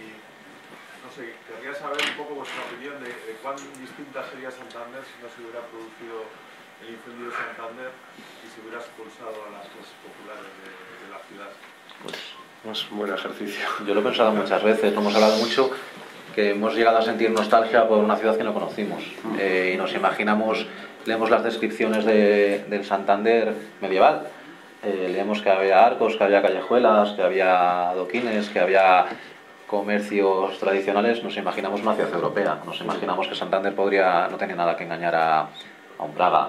no sé, querría saber un poco vuestra opinión de, de cuán distinta sería Santander si no se hubiera producido el incendio de Santander y se hubiera expulsado a las clases populares de, de la ciudad. Pues es un buen ejercicio. Yo lo he pensado muchas veces, lo hemos hablado mucho, que hemos llegado a sentir nostalgia por una ciudad que no conocimos. Eh, y nos imaginamos, leemos las descripciones de, del Santander medieval, eh, leemos que había arcos, que había callejuelas, que había adoquines, que había comercios tradicionales, nos imaginamos una ciudad europea, nos imaginamos que Santander podría, no tenía nada que engañar a, a un Praga,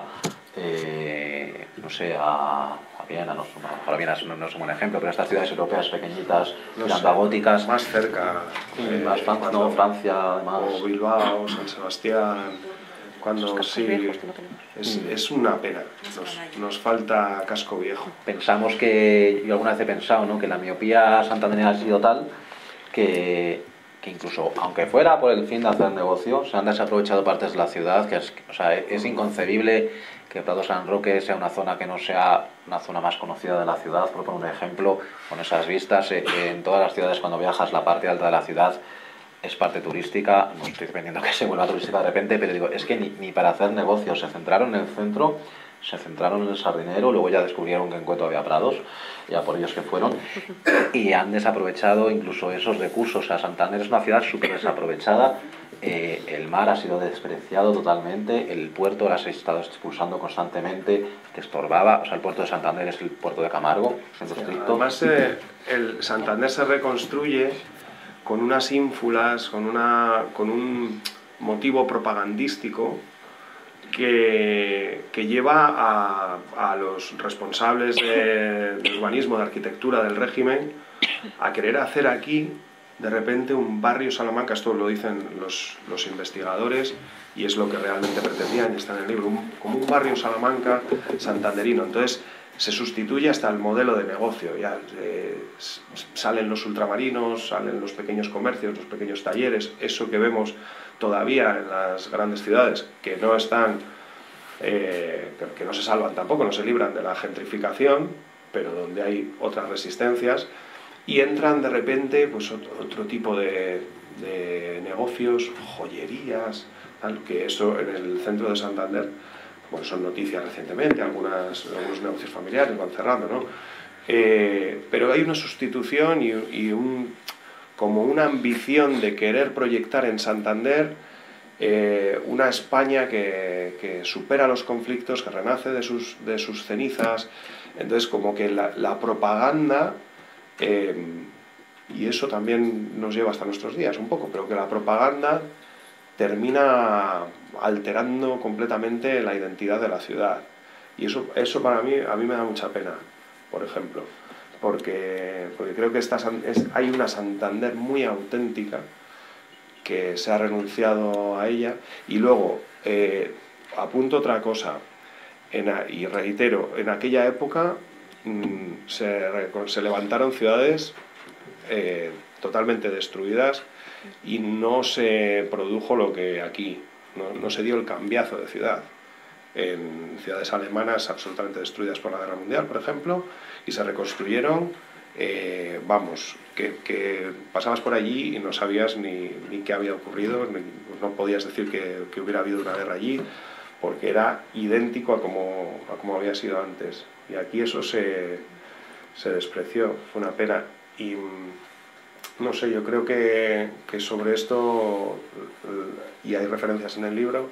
eh, no sé, a, a Viena, no, a Viena no, no es un buen ejemplo, pero estas ciudades europeas pequeñitas, no tirando a góticas, más cerca, eh, eh, más Fran cuando, no, Francia, además, o Bilbao, San Sebastián, cuando sí, es, es una pena, nos, nos falta casco viejo. Pensamos que, yo alguna vez he pensado, ¿no?, que la miopía santandereana ha sido tal que, que incluso, aunque fuera por el fin de hacer negocio, se han desaprovechado partes de la ciudad, que es, o sea, es inconcebible que Prado San Roque sea una zona que no sea una zona más conocida de la ciudad. Por poner un ejemplo, con esas vistas, eh, en todas las ciudades cuando viajas la parte alta de la ciudad es parte turística, no estoy dependiendo que se vuelva turística de repente, pero digo, es que ni, ni para hacer negocios, se centraron en el centro, se centraron en el Sardinero, luego ya descubrieron que en Cueto había prados, ya por ellos que fueron, y han desaprovechado incluso esos recursos. O sea, Santander es una ciudad súper desaprovechada, eh, el mar ha sido despreciado totalmente, el puerto las ha estado expulsando constantemente, que estorbaba. O sea, el puerto de Santander es el puerto de Camargo, siendo estricto. Además, eh, el Santander se reconstruye con unas ínfulas, con, una, con un motivo propagandístico que, que lleva a, a los responsables de, de urbanismo, de arquitectura del régimen, a querer hacer aquí, de repente, un barrio Salamanca. Esto lo dicen los, los investigadores y es lo que realmente pretendían, y está en el libro, un, como un barrio Salamanca santanderino. Entonces, se sustituye hasta el modelo de negocio. Ya eh, salen los ultramarinos, salen los pequeños comercios, los pequeños talleres, eso que vemos todavía en las grandes ciudades, que no están, eh, que no se salvan tampoco, no se libran de la gentrificación, pero donde hay otras resistencias, y entran de repente pues otro, otro tipo de, de negocios, joyerías, tal, que eso en el centro de Santander, bueno, son noticias recientemente, algunas, algunos negocios familiares van cerrando, ¿no? Eh, pero hay una sustitución y, y un, como una ambición de querer proyectar en Santander eh, una España que, que supera los conflictos, que renace de sus, de sus cenizas. Entonces, como que la, la propaganda, eh, y eso también nos lleva hasta nuestros días un poco, pero que la propaganda termina alterando completamente la identidad de la ciudad. Y eso, eso para mí, a mí me da mucha pena, por ejemplo, porque, porque creo que esta, es, hay una Santander muy auténtica que se ha renunciado a ella. Y luego, eh, apunto otra cosa, en, y reitero, en aquella época mmm, se, se levantaron ciudades eh, totalmente destruidas y no se produjo lo que aquí, no, no se dio el cambiazo de ciudad. En ciudades alemanas absolutamente destruidas por la Guerra Mundial, por ejemplo, y se reconstruyeron, eh, vamos, que, que pasabas por allí y no sabías ni, ni qué había ocurrido, ni, no podías decir que, que hubiera habido una guerra allí, porque era idéntico a como, a como había sido antes. Y aquí eso se, se despreció, fue una pena. Y no sé, yo creo que, que sobre esto, y hay referencias en el libro,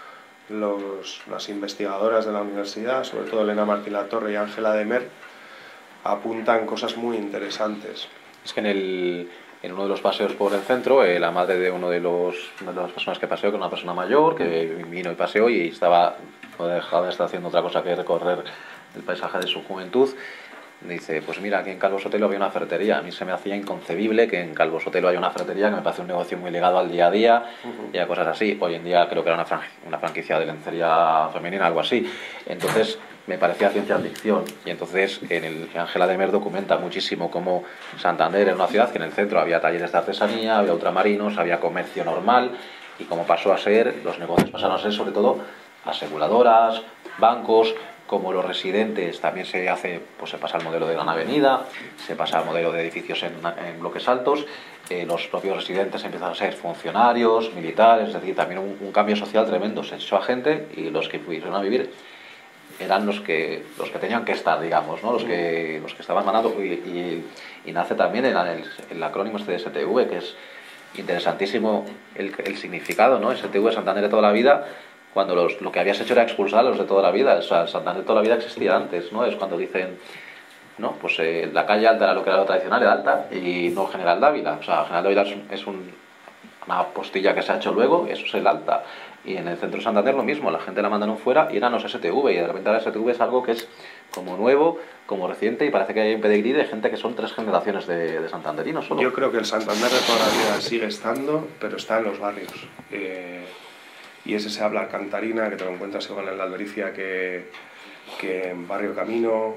los, las investigadoras de la universidad, sobre todo Elena Martín Latorre y Ángela Demer, apuntan cosas muy interesantes. Es que en, el, en uno de los paseos por el centro, eh, la madre de uno de los de las personas que paseó, que era una persona mayor, que vino y paseó y estaba, no dejaba de estar haciendo otra cosa que recorrer el paisaje de su juventud. Dice, pues mira, aquí en Calvo Sotelo había una ferretería. A mí se me hacía inconcebible que en Calvo Sotelo haya una ferretería, que me parece un negocio muy ligado al día a día uh-huh. y a cosas así. Hoy en día creo que era una, fran una franquicia de lencería femenina, algo así. Entonces me parecía ciencia ficción. Y entonces en el Ángela Demer documenta muchísimo cómo Santander era una ciudad que en el centro había talleres de artesanía, había ultramarinos, había comercio normal, y cómo pasó a ser, los negocios pasaron a ser sobre todo aseguradoras, bancos. Como los residentes también se hace, pues se pasa al modelo de gran avenida, se pasa al modelo de edificios en, en bloques altos, eh, los propios residentes empiezan a ser funcionarios, militares, es decir, también un, un cambio social tremendo. Se echó a gente y los que fueron a vivir eran los que los que tenían que estar, digamos, ¿no? los que los que estaban mandando, y, y, y nace también el, el, el acrónimo este de S T V, que es interesantísimo el, el significado, ¿no? S T V, Santander de toda la vida, cuando los, lo que habías hecho era expulsar a los de toda la vida. O sea, Santander de toda la vida existía antes, ¿no? Es cuando dicen, no, pues eh, la calle Alta era lo que era lo tradicional, era Alta, y no General Dávila. O sea, General Dávila es, un, es un, una postilla que se ha hecho luego, eso es el Alta. Y en el centro de Santander lo mismo, la gente la mandaron fuera y eran los S T V, y de repente la S T V es algo que es como nuevo, como reciente, y parece que hay un pedigrí de gente que son tres generaciones de, de santanderinos solo. Yo creo que el Santander de toda la vida sigue estando, pero está en los barrios. Eh... Y ese se habla Cantarina, que te lo encuentras igual en la Albericia que, que en Barrio Camino,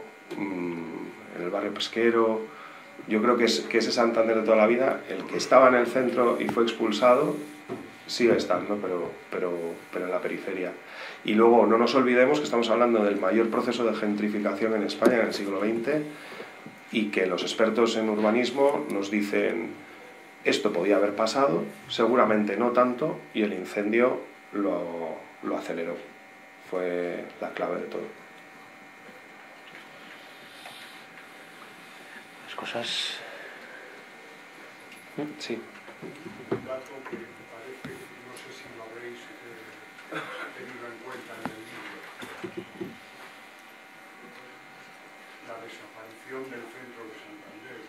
en el Barrio Pesquero. Yo creo que, es, que ese Santander de toda la vida, el que estaba en el centro y fue expulsado, sigue estando, pero, pero, pero en la periferia. Y luego no nos olvidemos que estamos hablando del mayor proceso de gentrificación en España en el siglo veinte, y que los expertos en urbanismo nos dicen, esto podía haber pasado, seguramente no tanto, y el incendio Lo, lo aceleró. Fue la clave de todo. Las cosas... Sí. Un dato que me parece, no sé si lo habréis eh, tenido en cuenta en el libro. La desaparición del centro de Santander.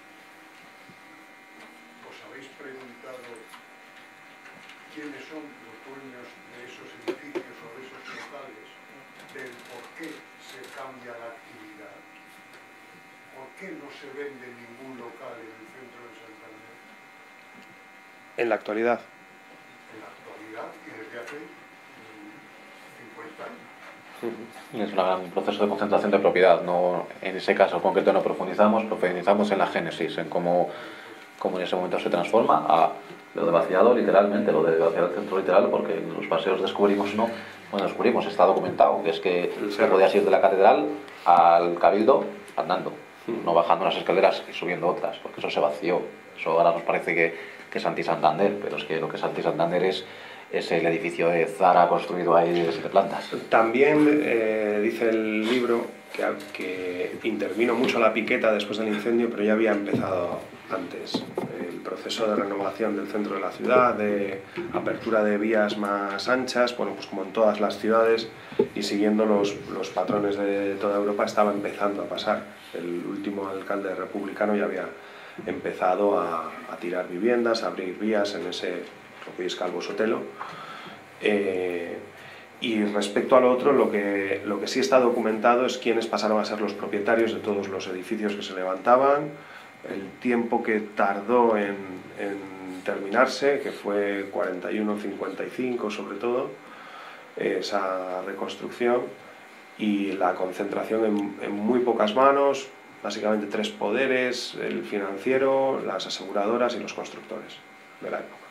¿Os habéis preguntado quiénes son los dueños de esos edificios o de esos locales, del por qué se cambia la actividad? ¿Por qué no se vende ningún local en el centro de Santander? En la actualidad. En la actualidad y desde hace cincuenta años. Es un gran proceso de concentración de propiedad. No, en ese caso concreto no profundizamos, profundizamos en la génesis, en cómo, cómo en ese momento se transforma a lo de vaciado literalmente, lo de vaciar el centro literal, porque en los paseos descubrimos, no, bueno, descubrimos, está documentado, que es que se podías ir de la catedral al Cabildo andando, no bajando unas escaleras y subiendo otras, porque eso se vació. Eso ahora nos parece que, que es Anti-Santander, pero es que lo que es Anti-Santander es, es el edificio de Zara construido ahí de siete plantas. También eh, dice el libro que, que intervino mucho la piqueta después del incendio, pero ya había empezado antes el proceso de renovación del centro de la ciudad, de apertura de vías más anchas, bueno, pues como en todas las ciudades, y siguiendo los, los patrones de toda Europa estaba empezando a pasar. El último alcalde republicano ya había empezado a, a tirar viviendas, a abrir vías en ese, lo que es Calvo Sotelo. Eh, y respecto al otro, lo que, lo que sí está documentado es quiénes pasaron a ser los propietarios de todos los edificios que se levantaban, el tiempo que tardó en, en terminarse, que fue cuarenta y uno cincuenta y cinco sobre todo, esa reconstrucción, y la concentración en, en muy pocas manos, básicamente tres poderes: el financiero, las aseguradoras y los constructores de la época.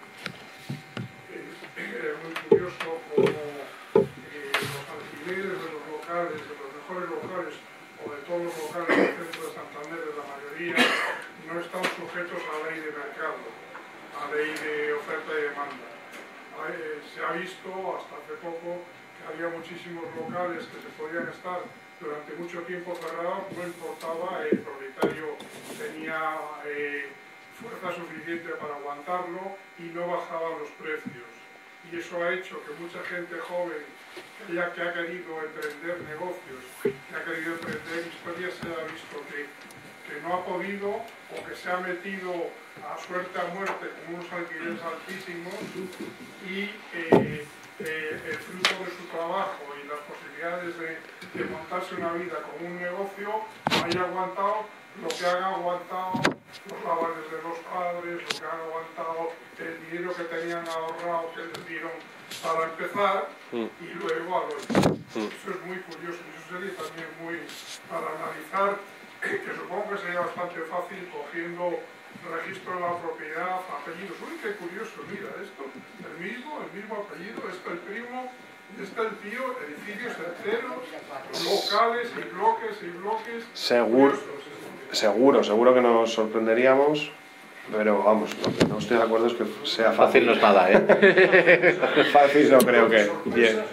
Es muy curioso cómo eh, los alquileres de los locales, de los mejores locales o de todos los locales del centro de Santander, de la mayoría, no están sujetos a la ley de mercado, a la ley de oferta y demanda. Eh, se ha visto hasta hace poco que había muchísimos locales que se podían estar durante mucho tiempo cerrados, no importaba, el propietario tenía eh, fuerza suficiente para aguantarlo y no bajaban los precios. Y eso ha hecho que mucha gente joven que, ya, que ha querido emprender negocios, que ha querido emprender historias, se ha visto que, que no ha podido, o que se ha metido a suerte a muerte con unos alquileres altísimos, y eh, eh, el fruto de su trabajo y las posibilidades de, de montarse una vida con un negocio haya aguantado lo que han aguantado los avales de los padres, lo que han aguantado el dinero que tenían ahorrado, que les dieron para empezar, mm. y luego a los... Mm. Eso es muy curioso, y eso sería también muy para analizar, que supongo que sería bastante fácil cogiendo registro de la propiedad, apellidos. Uy, qué curioso, mira, esto, el mismo, el mismo apellido, esto el primo, este el tío, edificios enteros, locales y bloques y bloques. Seguro, seguro, seguro que nos sorprenderíamos, pero vamos, lo que no estoy de acuerdo es que sea fácil. Fácil no es nada, ¿eh? Fácil no creo que. Bien.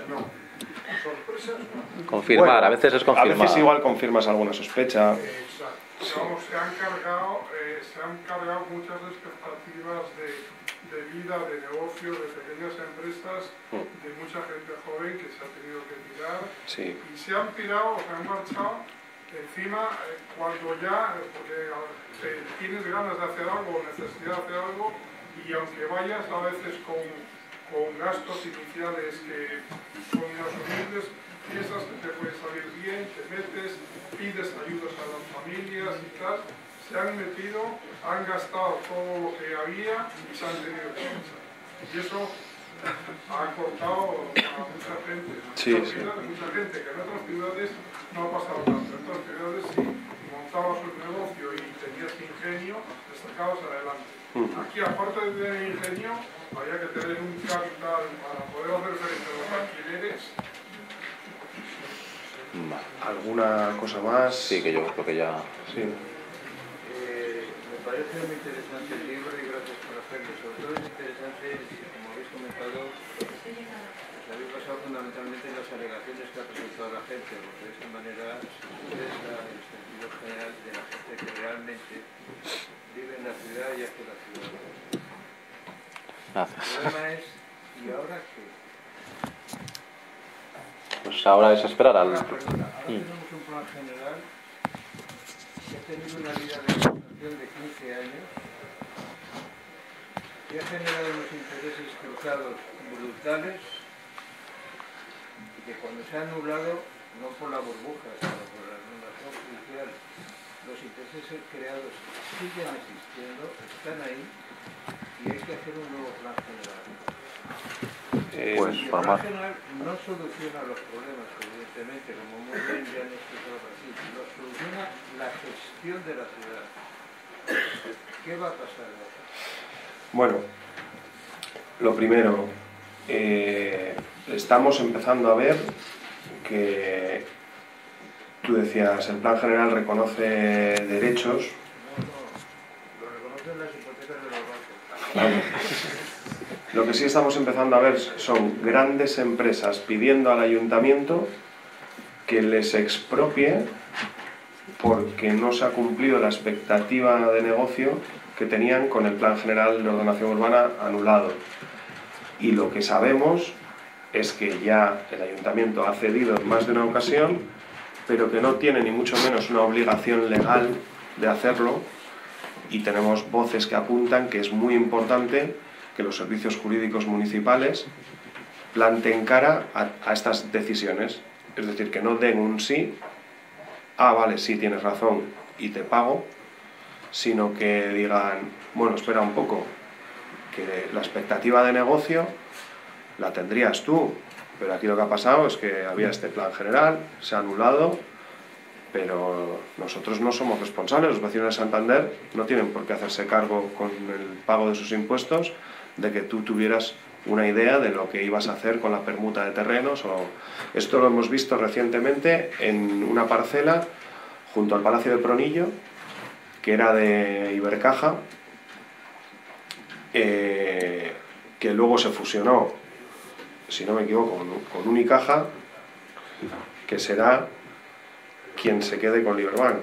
Confirmar, bueno, a veces es confirmar. A veces igual confirmas alguna sospecha. Exacto. Sí. Vamos, se han cargado, eh, se han cargado muchas expectativas de, de vida, de negocios, de pequeñas empresas, mm. de mucha gente joven que se ha tenido que tirar, sí. y se han pirado, se han marchado encima eh, cuando ya, porque eh, tienes ganas de hacer algo o necesidad de hacer algo, y aunque vayas a veces con, con gastos iniciales que son inasumibles, piensas que te puede salir bien, te metes, pides ayudas a las familias y tal, se han metido, han gastado todo lo que había y se han tenido que marchar. Y eso ha cortado a mucha gente, sí, mucha, sí. ciudades, mucha gente que en otras ciudades no ha pasado tanto. En otras ciudades si montabas un negocio y tenías ingenio, te sacabas adelante. Mm. Aquí, aparte de tener ingenio, había que tener un capital para poder hacer frente a los alquileres. ¿Alguna cosa más? Sí, que yo creo que ya... Sí. Eh, me parece muy interesante el libro y gracias por hacerlo. Sobre todo es interesante, como habéis comentado, os habéis basado fundamentalmente en las alegaciones que ha presentado la gente, porque de esta manera se expresa el sentido general de la gente que realmente vive en la ciudad y hace la ciudad. Gracias. El problema es, ¿y ahora qué? Pues ahora es esperar al... Ahora, perdona, ahora mm. tenemos un plan general que ha tenido una vida de explotación de quince años, que ha generado unos intereses cruzados brutales y que cuando se ha anulado, no por la burbuja, sino por la anulación judicial, los intereses creados siguen existiendo, están ahí y hay que hacer un nuevo plan general. Eh, pues El formar. plan general no soluciona los problemas, evidentemente, como muy bien ya han explicado así, lo soluciona la gestión de la ciudad. ¿Qué va a pasar ahora? Bueno, lo primero, eh, estamos empezando a ver que tú decías, el plan general reconoce derechos. No, no, lo reconocen las hipotecas de los bancos. Vale. Lo que sí estamos empezando a ver son grandes empresas pidiendo al ayuntamiento que les expropie porque no se ha cumplido la expectativa de negocio que tenían con el Plan General de Ordenación Urbana anulado. Y lo que sabemos es que ya el ayuntamiento ha cedido en más de una ocasión, pero que no tiene ni mucho menos una obligación legal de hacerlo, y tenemos voces que apuntan que es muy importante que los servicios jurídicos municipales planten cara a, a estas decisiones, es decir, que no den un sí, ah, vale, sí, tienes razón y te pago, sino que digan, bueno, espera un poco, que la expectativa de negocio la tendrías tú, pero aquí lo que ha pasado es que había este plan general, se ha anulado, pero nosotros no somos responsables, los vecinos de Santander no tienen por qué hacerse cargo con el pago de sus impuestos de que tú tuvieras una idea de lo que ibas a hacer con la permuta de terrenos. O... Esto lo hemos visto recientemente en una parcela junto al Palacio de Pronillo, que era de Ibercaja, eh, que luego se fusionó, si no me equivoco, con, con Unicaja, que será quien se quede con Liberbank,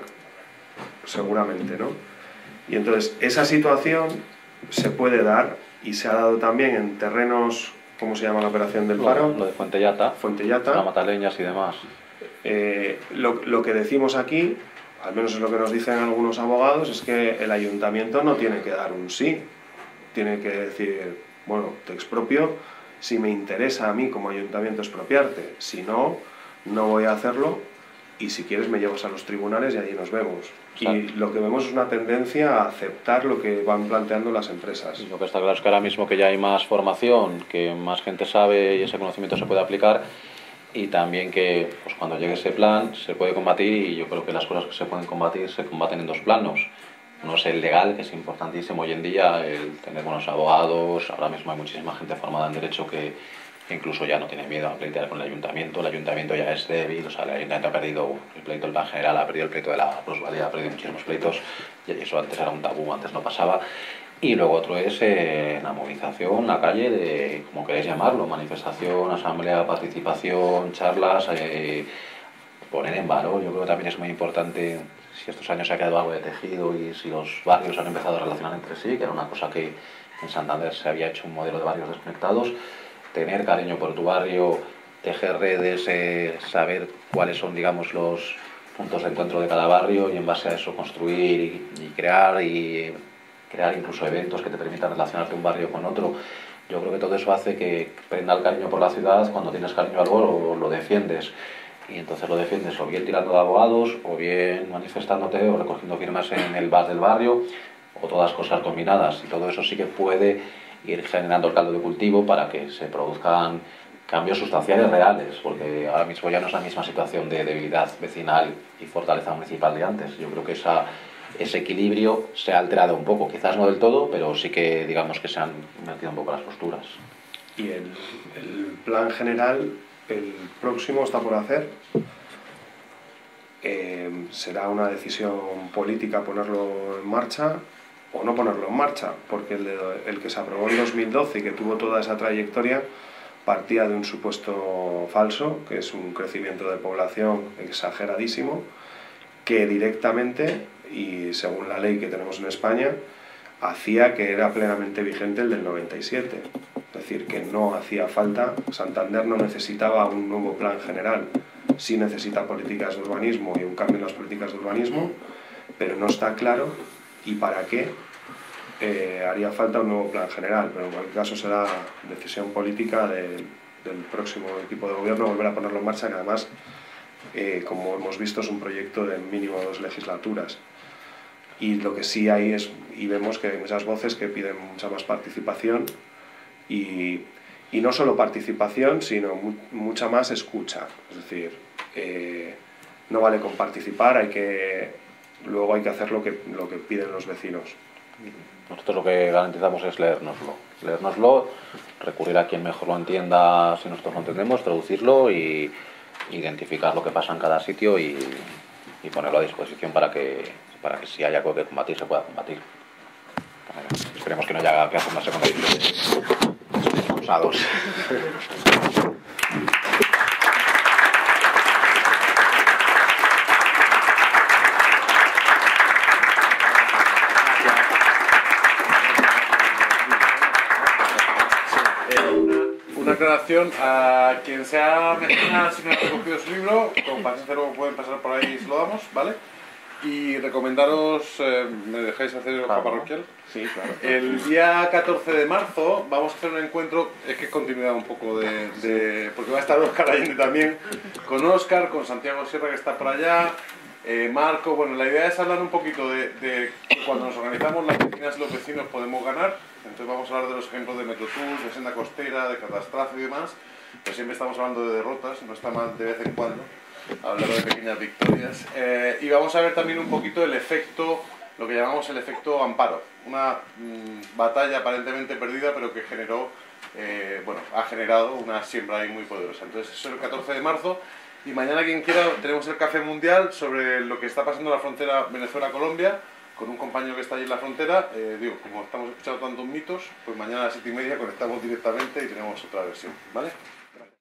seguramente, ¿no? Y entonces esa situación se puede dar, y se ha dado también en terrenos, ¿cómo se llama la operación del paro? Lo, lo de Fuentellata, Fuentellata. la Mataleñas y demás. Eh, lo, lo que decimos aquí, al menos es lo que nos dicen algunos abogados, es que el ayuntamiento no tiene que dar un sí, tiene que decir, bueno, te expropio si me interesa a mí como ayuntamiento expropiarte, si no, no voy a hacerlo, y si quieres me llevas a los tribunales y allí nos vemos. Exacto. Y lo que vemos es una tendencia a aceptar lo que van planteando las empresas. Y lo que está claro es que ahora mismo que ya hay más formación, que más gente sabe y ese conocimiento se puede aplicar, y también que pues, cuando llegue ese plan se puede combatir, y yo creo que las cosas que se pueden combatir se combaten en dos planos. Uno es el legal, que es importantísimo hoy en día, el tener buenos abogados. Ahora mismo hay muchísima gente formada en derecho que incluso ya no tiene miedo a pleitear con el ayuntamiento. El ayuntamiento ya es débil, o sea, el ayuntamiento ha perdido el pleito del plan general, ha perdido el pleito de la plusvalía, ha perdido muchísimos pleitos, y eso antes era un tabú, antes no pasaba. Y luego otro es eh, la movilización, la calle, de, como queréis llamarlo, manifestación, asamblea, participación, charlas, eh, poner en valor. Yo creo que también es muy importante, si estos años se ha quedado algo de tejido y si los barrios han empezado a relacionar entre sí, que era una cosa que en Santander se había hecho un modelo de barrios desconectados, tener cariño por tu barrio, tejer redes, eh, saber cuáles son, digamos, los puntos de encuentro de cada barrio, y en base a eso construir y, y crear y crear incluso eventos que te permitan relacionarte un barrio con otro. Yo creo que todo eso hace que prenda el cariño por la ciudad. Cuando tienes cariño a algo lo, lo defiendes, y entonces lo defiendes o bien tirando de abogados, o bien manifestándote o recogiendo firmas en el bar del barrio, o todas cosas combinadas, y todo eso sí que puede ir generando el caldo de cultivo para que se produzcan cambios sustanciales reales, porque ahora mismo ya no es la misma situación de debilidad vecinal y fortaleza municipal de antes. Yo creo que esa, ese equilibrio se ha alterado un poco, quizás no del todo, pero sí que digamos que se han metido un poco las posturas. Y el, el plan general, el próximo está por hacer, eh, será una decisión política ponerlo en marcha o no ponerlo en marcha, porque el, de, el que se aprobó en dos mil doce y que tuvo toda esa trayectoria partía de un supuesto falso, que es un crecimiento de población exageradísimo, que directamente, y según la ley que tenemos en España, hacía que era plenamente vigente el del noventa y siete. Es decir, que no hacía falta, Santander no necesitaba un nuevo plan general, sí necesita políticas de urbanismo y un cambio en las políticas de urbanismo, pero no está claro y para qué eh, haría falta un nuevo plan general, pero en cualquier caso será decisión política de, del próximo equipo de gobierno volver a ponerlo en marcha, que además, eh, como hemos visto, es un proyecto de mínimo dos legislaturas. Y lo que sí hay es, y vemos que hay muchas voces que piden mucha más participación y, Y no solo participación, sino mu mucha más escucha. Es decir, eh, no vale con participar, hay que, luego hay que hacer lo que, lo que piden los vecinos. Nosotros lo que garantizamos es leérnoslo. Leérnoslo, recurrir a quien mejor lo entienda si nosotros lo entendemos, traducirlo y identificar lo que pasa en cada sitio y, y ponerlo a disposición para que, para que si hay algo que combatir, se pueda combatir. Esperemos que no haya que hacer una segunda edición de expulsados. Una aclaración a quien sea mecenas si no ha recogido su libro, con paciencia luego pueden pasar por ahí y se lo damos, ¿vale? Y recomendaros, eh, ¿me dejáis hacer el Claro. parroquial? Sí, claro. El día catorce de marzo vamos a hacer un encuentro, es que continuidad un poco de, de porque va a estar Óscar Allende también, con Óscar, con Santiago Sierra que está por allá, eh, Marco. Bueno, la idea es hablar un poquito de, de cuando nos organizamos las vecinas y los vecinos podemos ganar. Entonces vamos a hablar de los ejemplos de Metrotour, de senda costera, de catastrophe y demás, pero siempre estamos hablando de derrotas, no está mal de vez en cuando hablar de pequeñas victorias. Eh, y vamos a ver también un poquito el efecto, lo que llamamos el efecto Amparo, una mmm, batalla aparentemente perdida, pero que generó, eh, bueno, ha generado una siembra ahí muy poderosa. Entonces eso es el catorce de marzo, y mañana quien quiera tenemos el café mundial sobre lo que está pasando en la frontera Venezuela-Colombia, con un compañero que está allí en la frontera. Eh, digo, como estamos escuchando tantos mitos, pues mañana a las siete y media conectamos directamente y tenemos otra versión, ¿vale? Gracias.